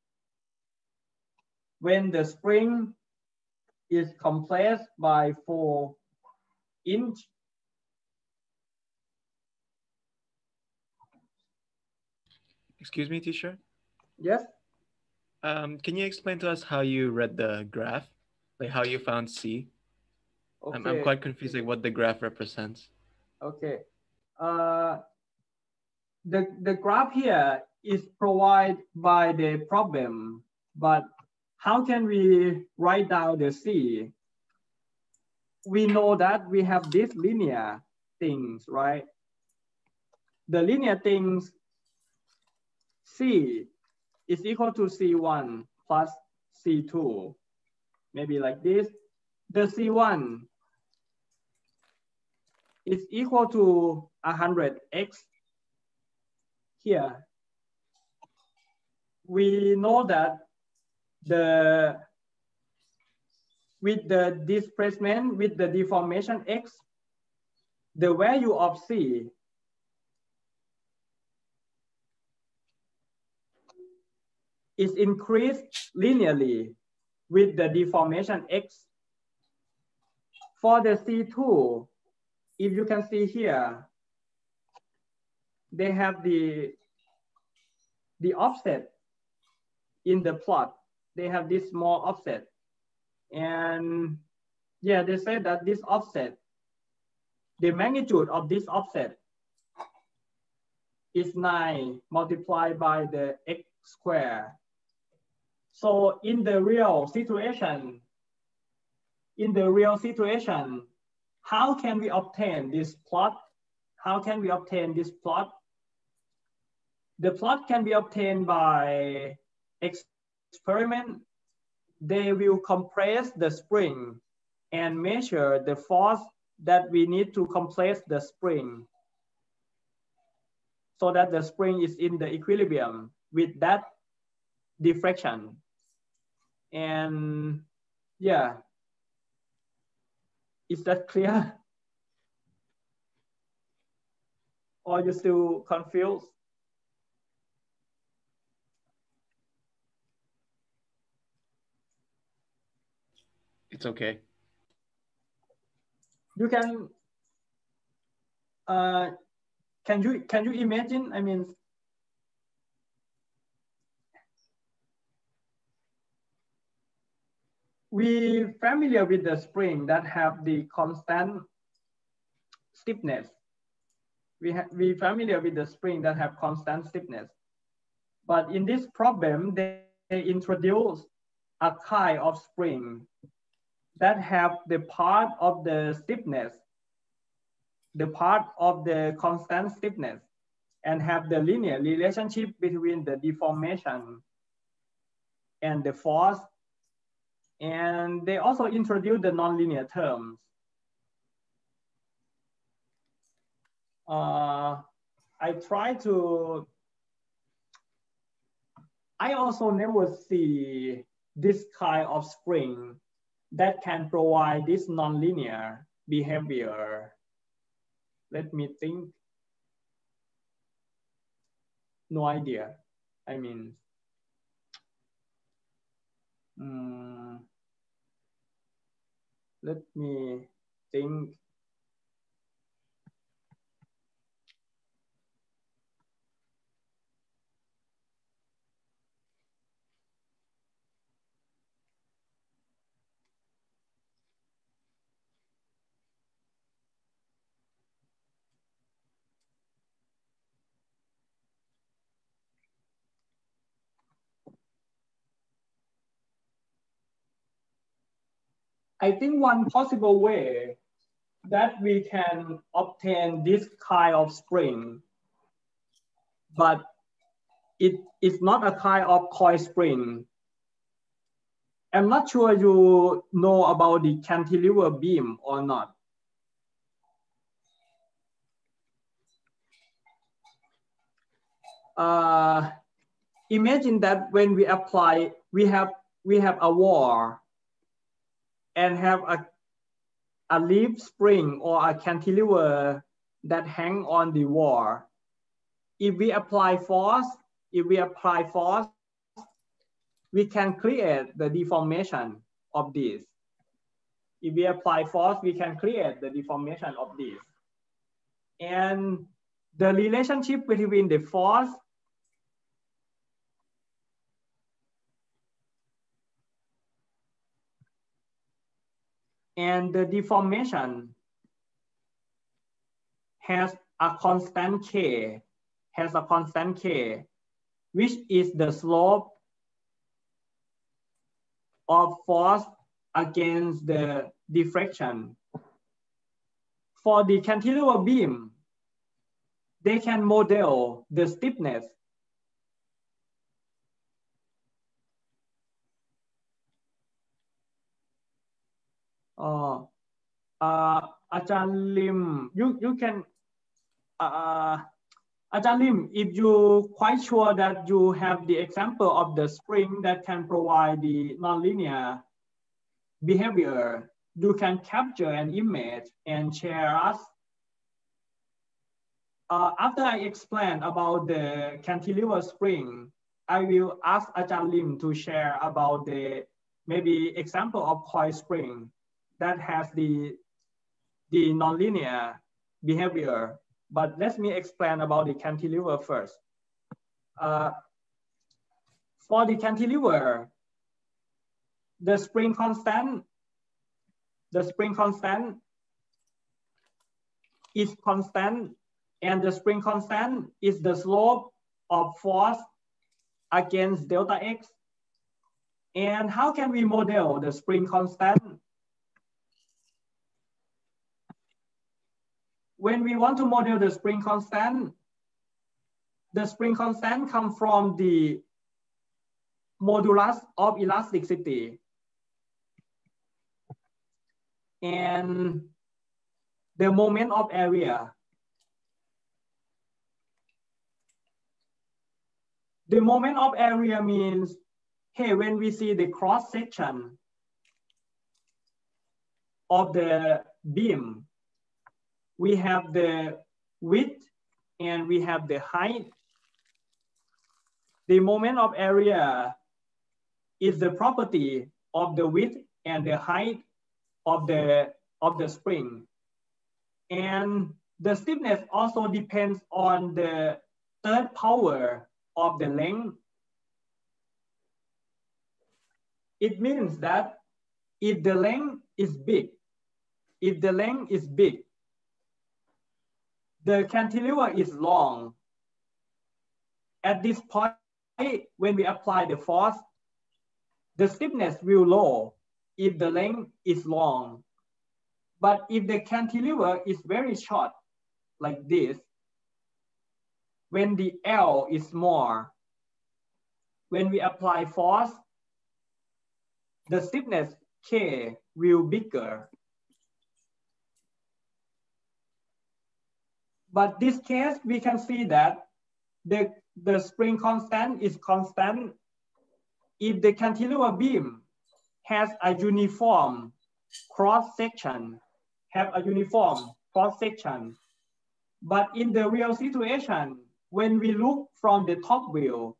A: when the spring is compressed by 4 inches.
C: Excuse me, teacher?
A: Yes?
C: Can you explain to us how you read the graph? Like how you found C?
A: Okay.
C: I'm quite confused like what the graph represents.
A: Okay. The graph here is provided by the problem, but how can we write down the C? We know that we have these linear things, right? The linear things, C is equal to C1 plus C2, maybe like this. The C1 is equal to 100x. Here, we know that with the displacement, with the deformation x, the value of C is increased linearly with the deformation x. For the C2, if you can see here, they have the the offset in the plot. They have this small offset. And yeah, they say that this offset, the magnitude of this offset is 9 multiplied by the x squared. So in the real situation, how can we obtain this plot? How can we obtain this plot? The plot can be obtained by experiment. They will compress the spring and measure the force that we need to compress the spring so that the spring is in the equilibrium with that deflection. And yeah, is that clear? Or you still confused?
C: It's okay.
A: You can you imagine? I mean, we familiar with the spring that have the constant stiffness. We familiar with the spring that have constant stiffness. But in this problem, they introduce a kind of spring that have the part of the stiffness, the part of the constant stiffness, and have the linear relationship between the deformation and the force. And they also introduce the nonlinear terms. I also never see this kind of spring that can provide this nonlinear behavior. Let me think. No idea. I mean, let me think. I think one possible way that we can obtain this kind of spring, but it is not a kind of coil spring. I'm not sure you know about the cantilever beam or not. Imagine that when we apply, we have a wall and have a leaf spring or a cantilever that hang on the wall. If we apply force, we can create the deformation of this. If we apply force, we can create the deformation of this. And the relationship between the force and the deformation has a constant K, which is the slope of force against the deflection. For the cantilever beam, they can model the stiffness. Ajahn Lim, you can, Ajahn Lim, if you quite sure that you have the example of the spring that can provide the nonlinear behavior, you can capture an image and share us. After I explain about the cantilever spring, I will ask Ajahn Lim to share about the maybe example of coil spring that has the nonlinear behavior. But let me explain about the cantilever first. For the cantilever, the spring constant is constant, and the spring constant is the slope of force against delta x. And how can we model the spring constant? When we want to model the spring constant comes from the modulus of elasticity and the moment of area. The moment of area means, hey, when we see the cross section of the beam, we have the width and we have the height. The moment of area is the property of the width and the height of the spring. And the stiffness also depends on the third power of the length. It means that if the length is big, the cantilever is long. At this point, when we apply the force, the stiffness will low if the length is long. But if the cantilever is very short, like this, when the L is small, when we apply force, the stiffness K will bigger. But this case, we can see that the spring constant is constant if the cantilever beam has a uniform cross section, But in the real situation, when we look from the top view,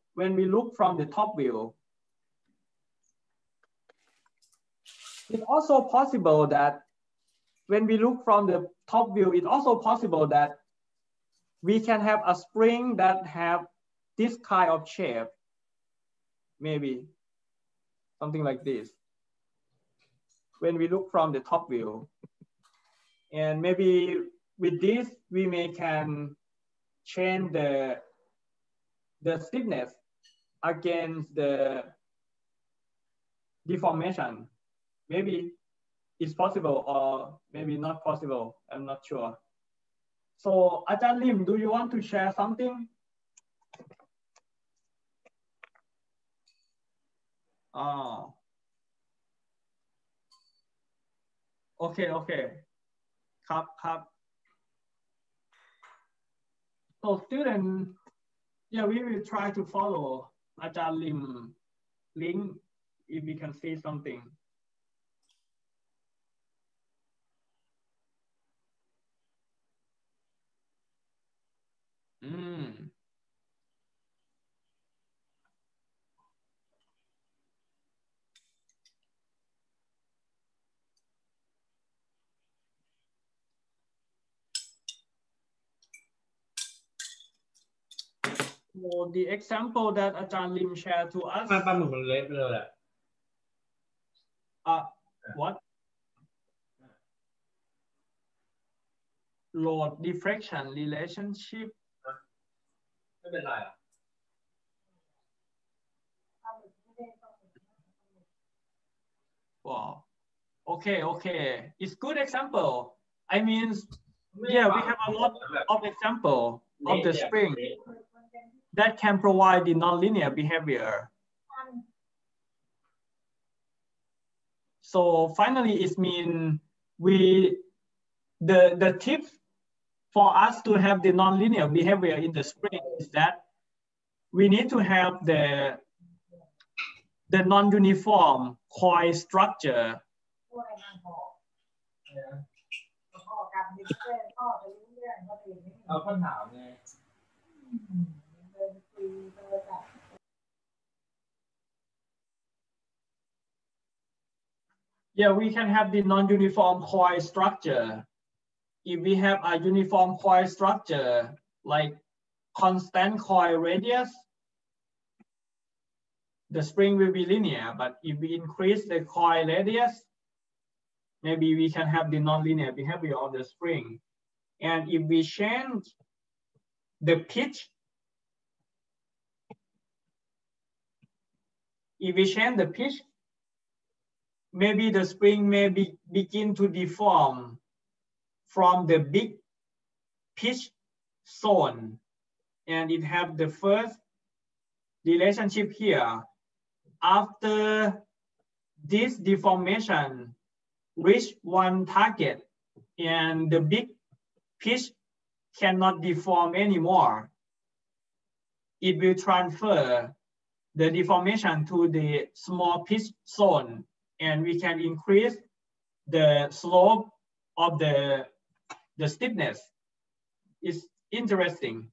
A: it's also possible that when we look from the top view, it's also possible that we can have a spring that have this kind of shape, maybe something like this. When we look from the top view, and maybe with this, we can change the stiffness against the deformation. Maybe it's possible or maybe not possible, I'm not sure. So Ajahn Lim, do you want to share something? Oh. Okay.ครับ. So students, yeah, we will try to follow Ajahn Lim link if we can see something. So the example that Ajahn Lim shared to us. What? Load diffraction relationship. Wow. Okay. It's good example. I mean, yeah, we have a lot of example of the spring that can provide the nonlinear behavior. So finally, it means the tip for us to have the nonlinear behavior in the spring is that we need to have the non-uniform coil structure. Yeah, we can have the non-uniform coil structure. If we have a uniform coil structure, like constant coil radius, the spring will be linear, but if we increase the coil radius, maybe we can have the nonlinear behavior of the spring. And if we change the pitch, maybe the spring may begin to deform from the big pitch zone. And it have the first relationship here. After this deformation reach one target and the big pitch cannot deform anymore, it will transfer the deformation to the small pitch zone, and we can increase the slope of the stiffness. It's interesting.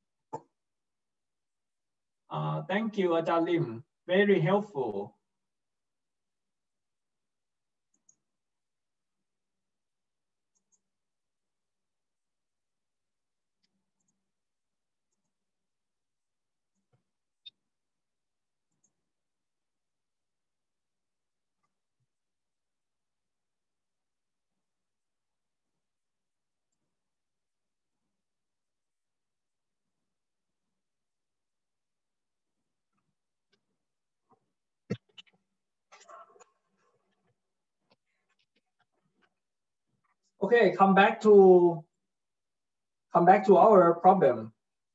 A: Thank you, Ajahn Lim. Very helpful. Okay, come back to our problem.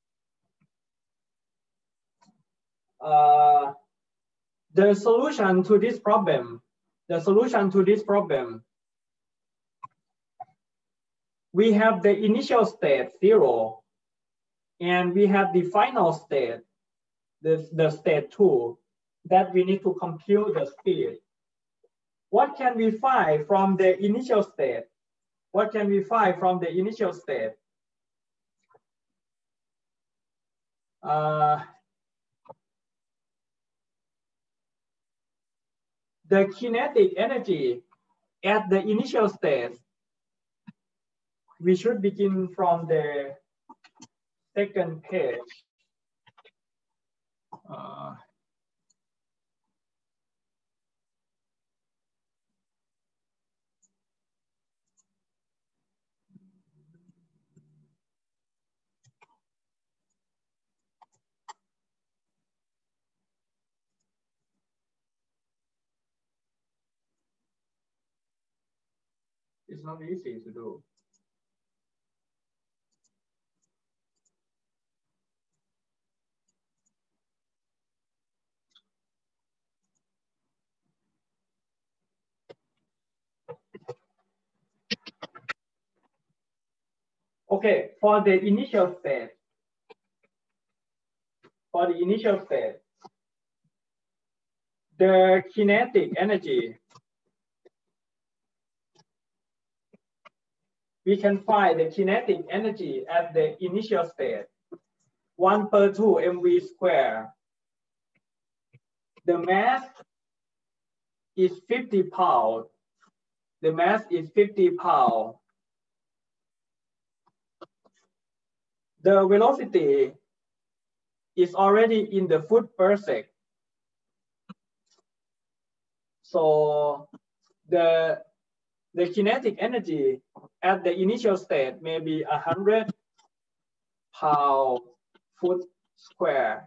A: The solution to this problem, we have the initial state 0, and we have the final state, the state 2, that we need to compute the speed. What can we find from the initial state? The kinetic energy at the initial state, we should begin from the second page. It's not easy to do. Okay, for the initial state, the kinetic energy, we can find the kinetic energy at the initial state, 1/2 mv squared. The mass is 50 pounds. The mass is 50 pounds. The velocity is already in the foot per sec. So the kinetic energy at the initial state may be 100 pounds foot square.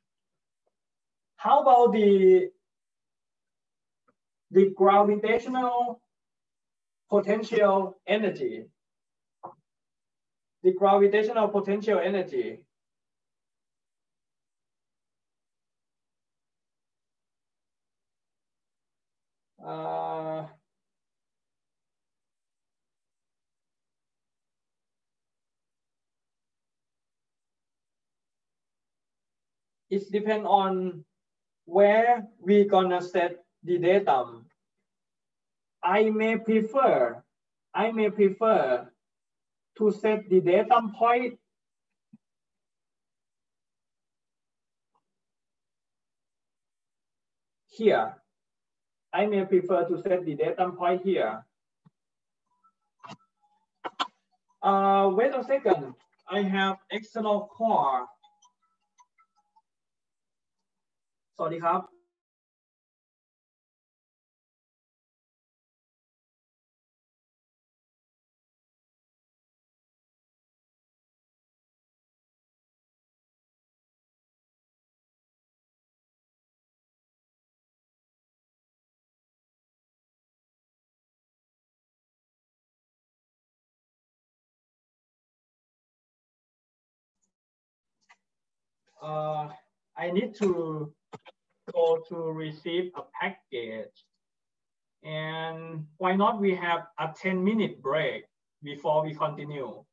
A: How about the gravitational potential energy? The gravitational potential energy. It depends on where we're gonna set the datum. I may prefer to set the datum point here. I may prefer to set the datum point here. Wait a second. I have external core. สวัสดีครับ I need to go to receive a package. And why not we have a 10-minute break before we continue?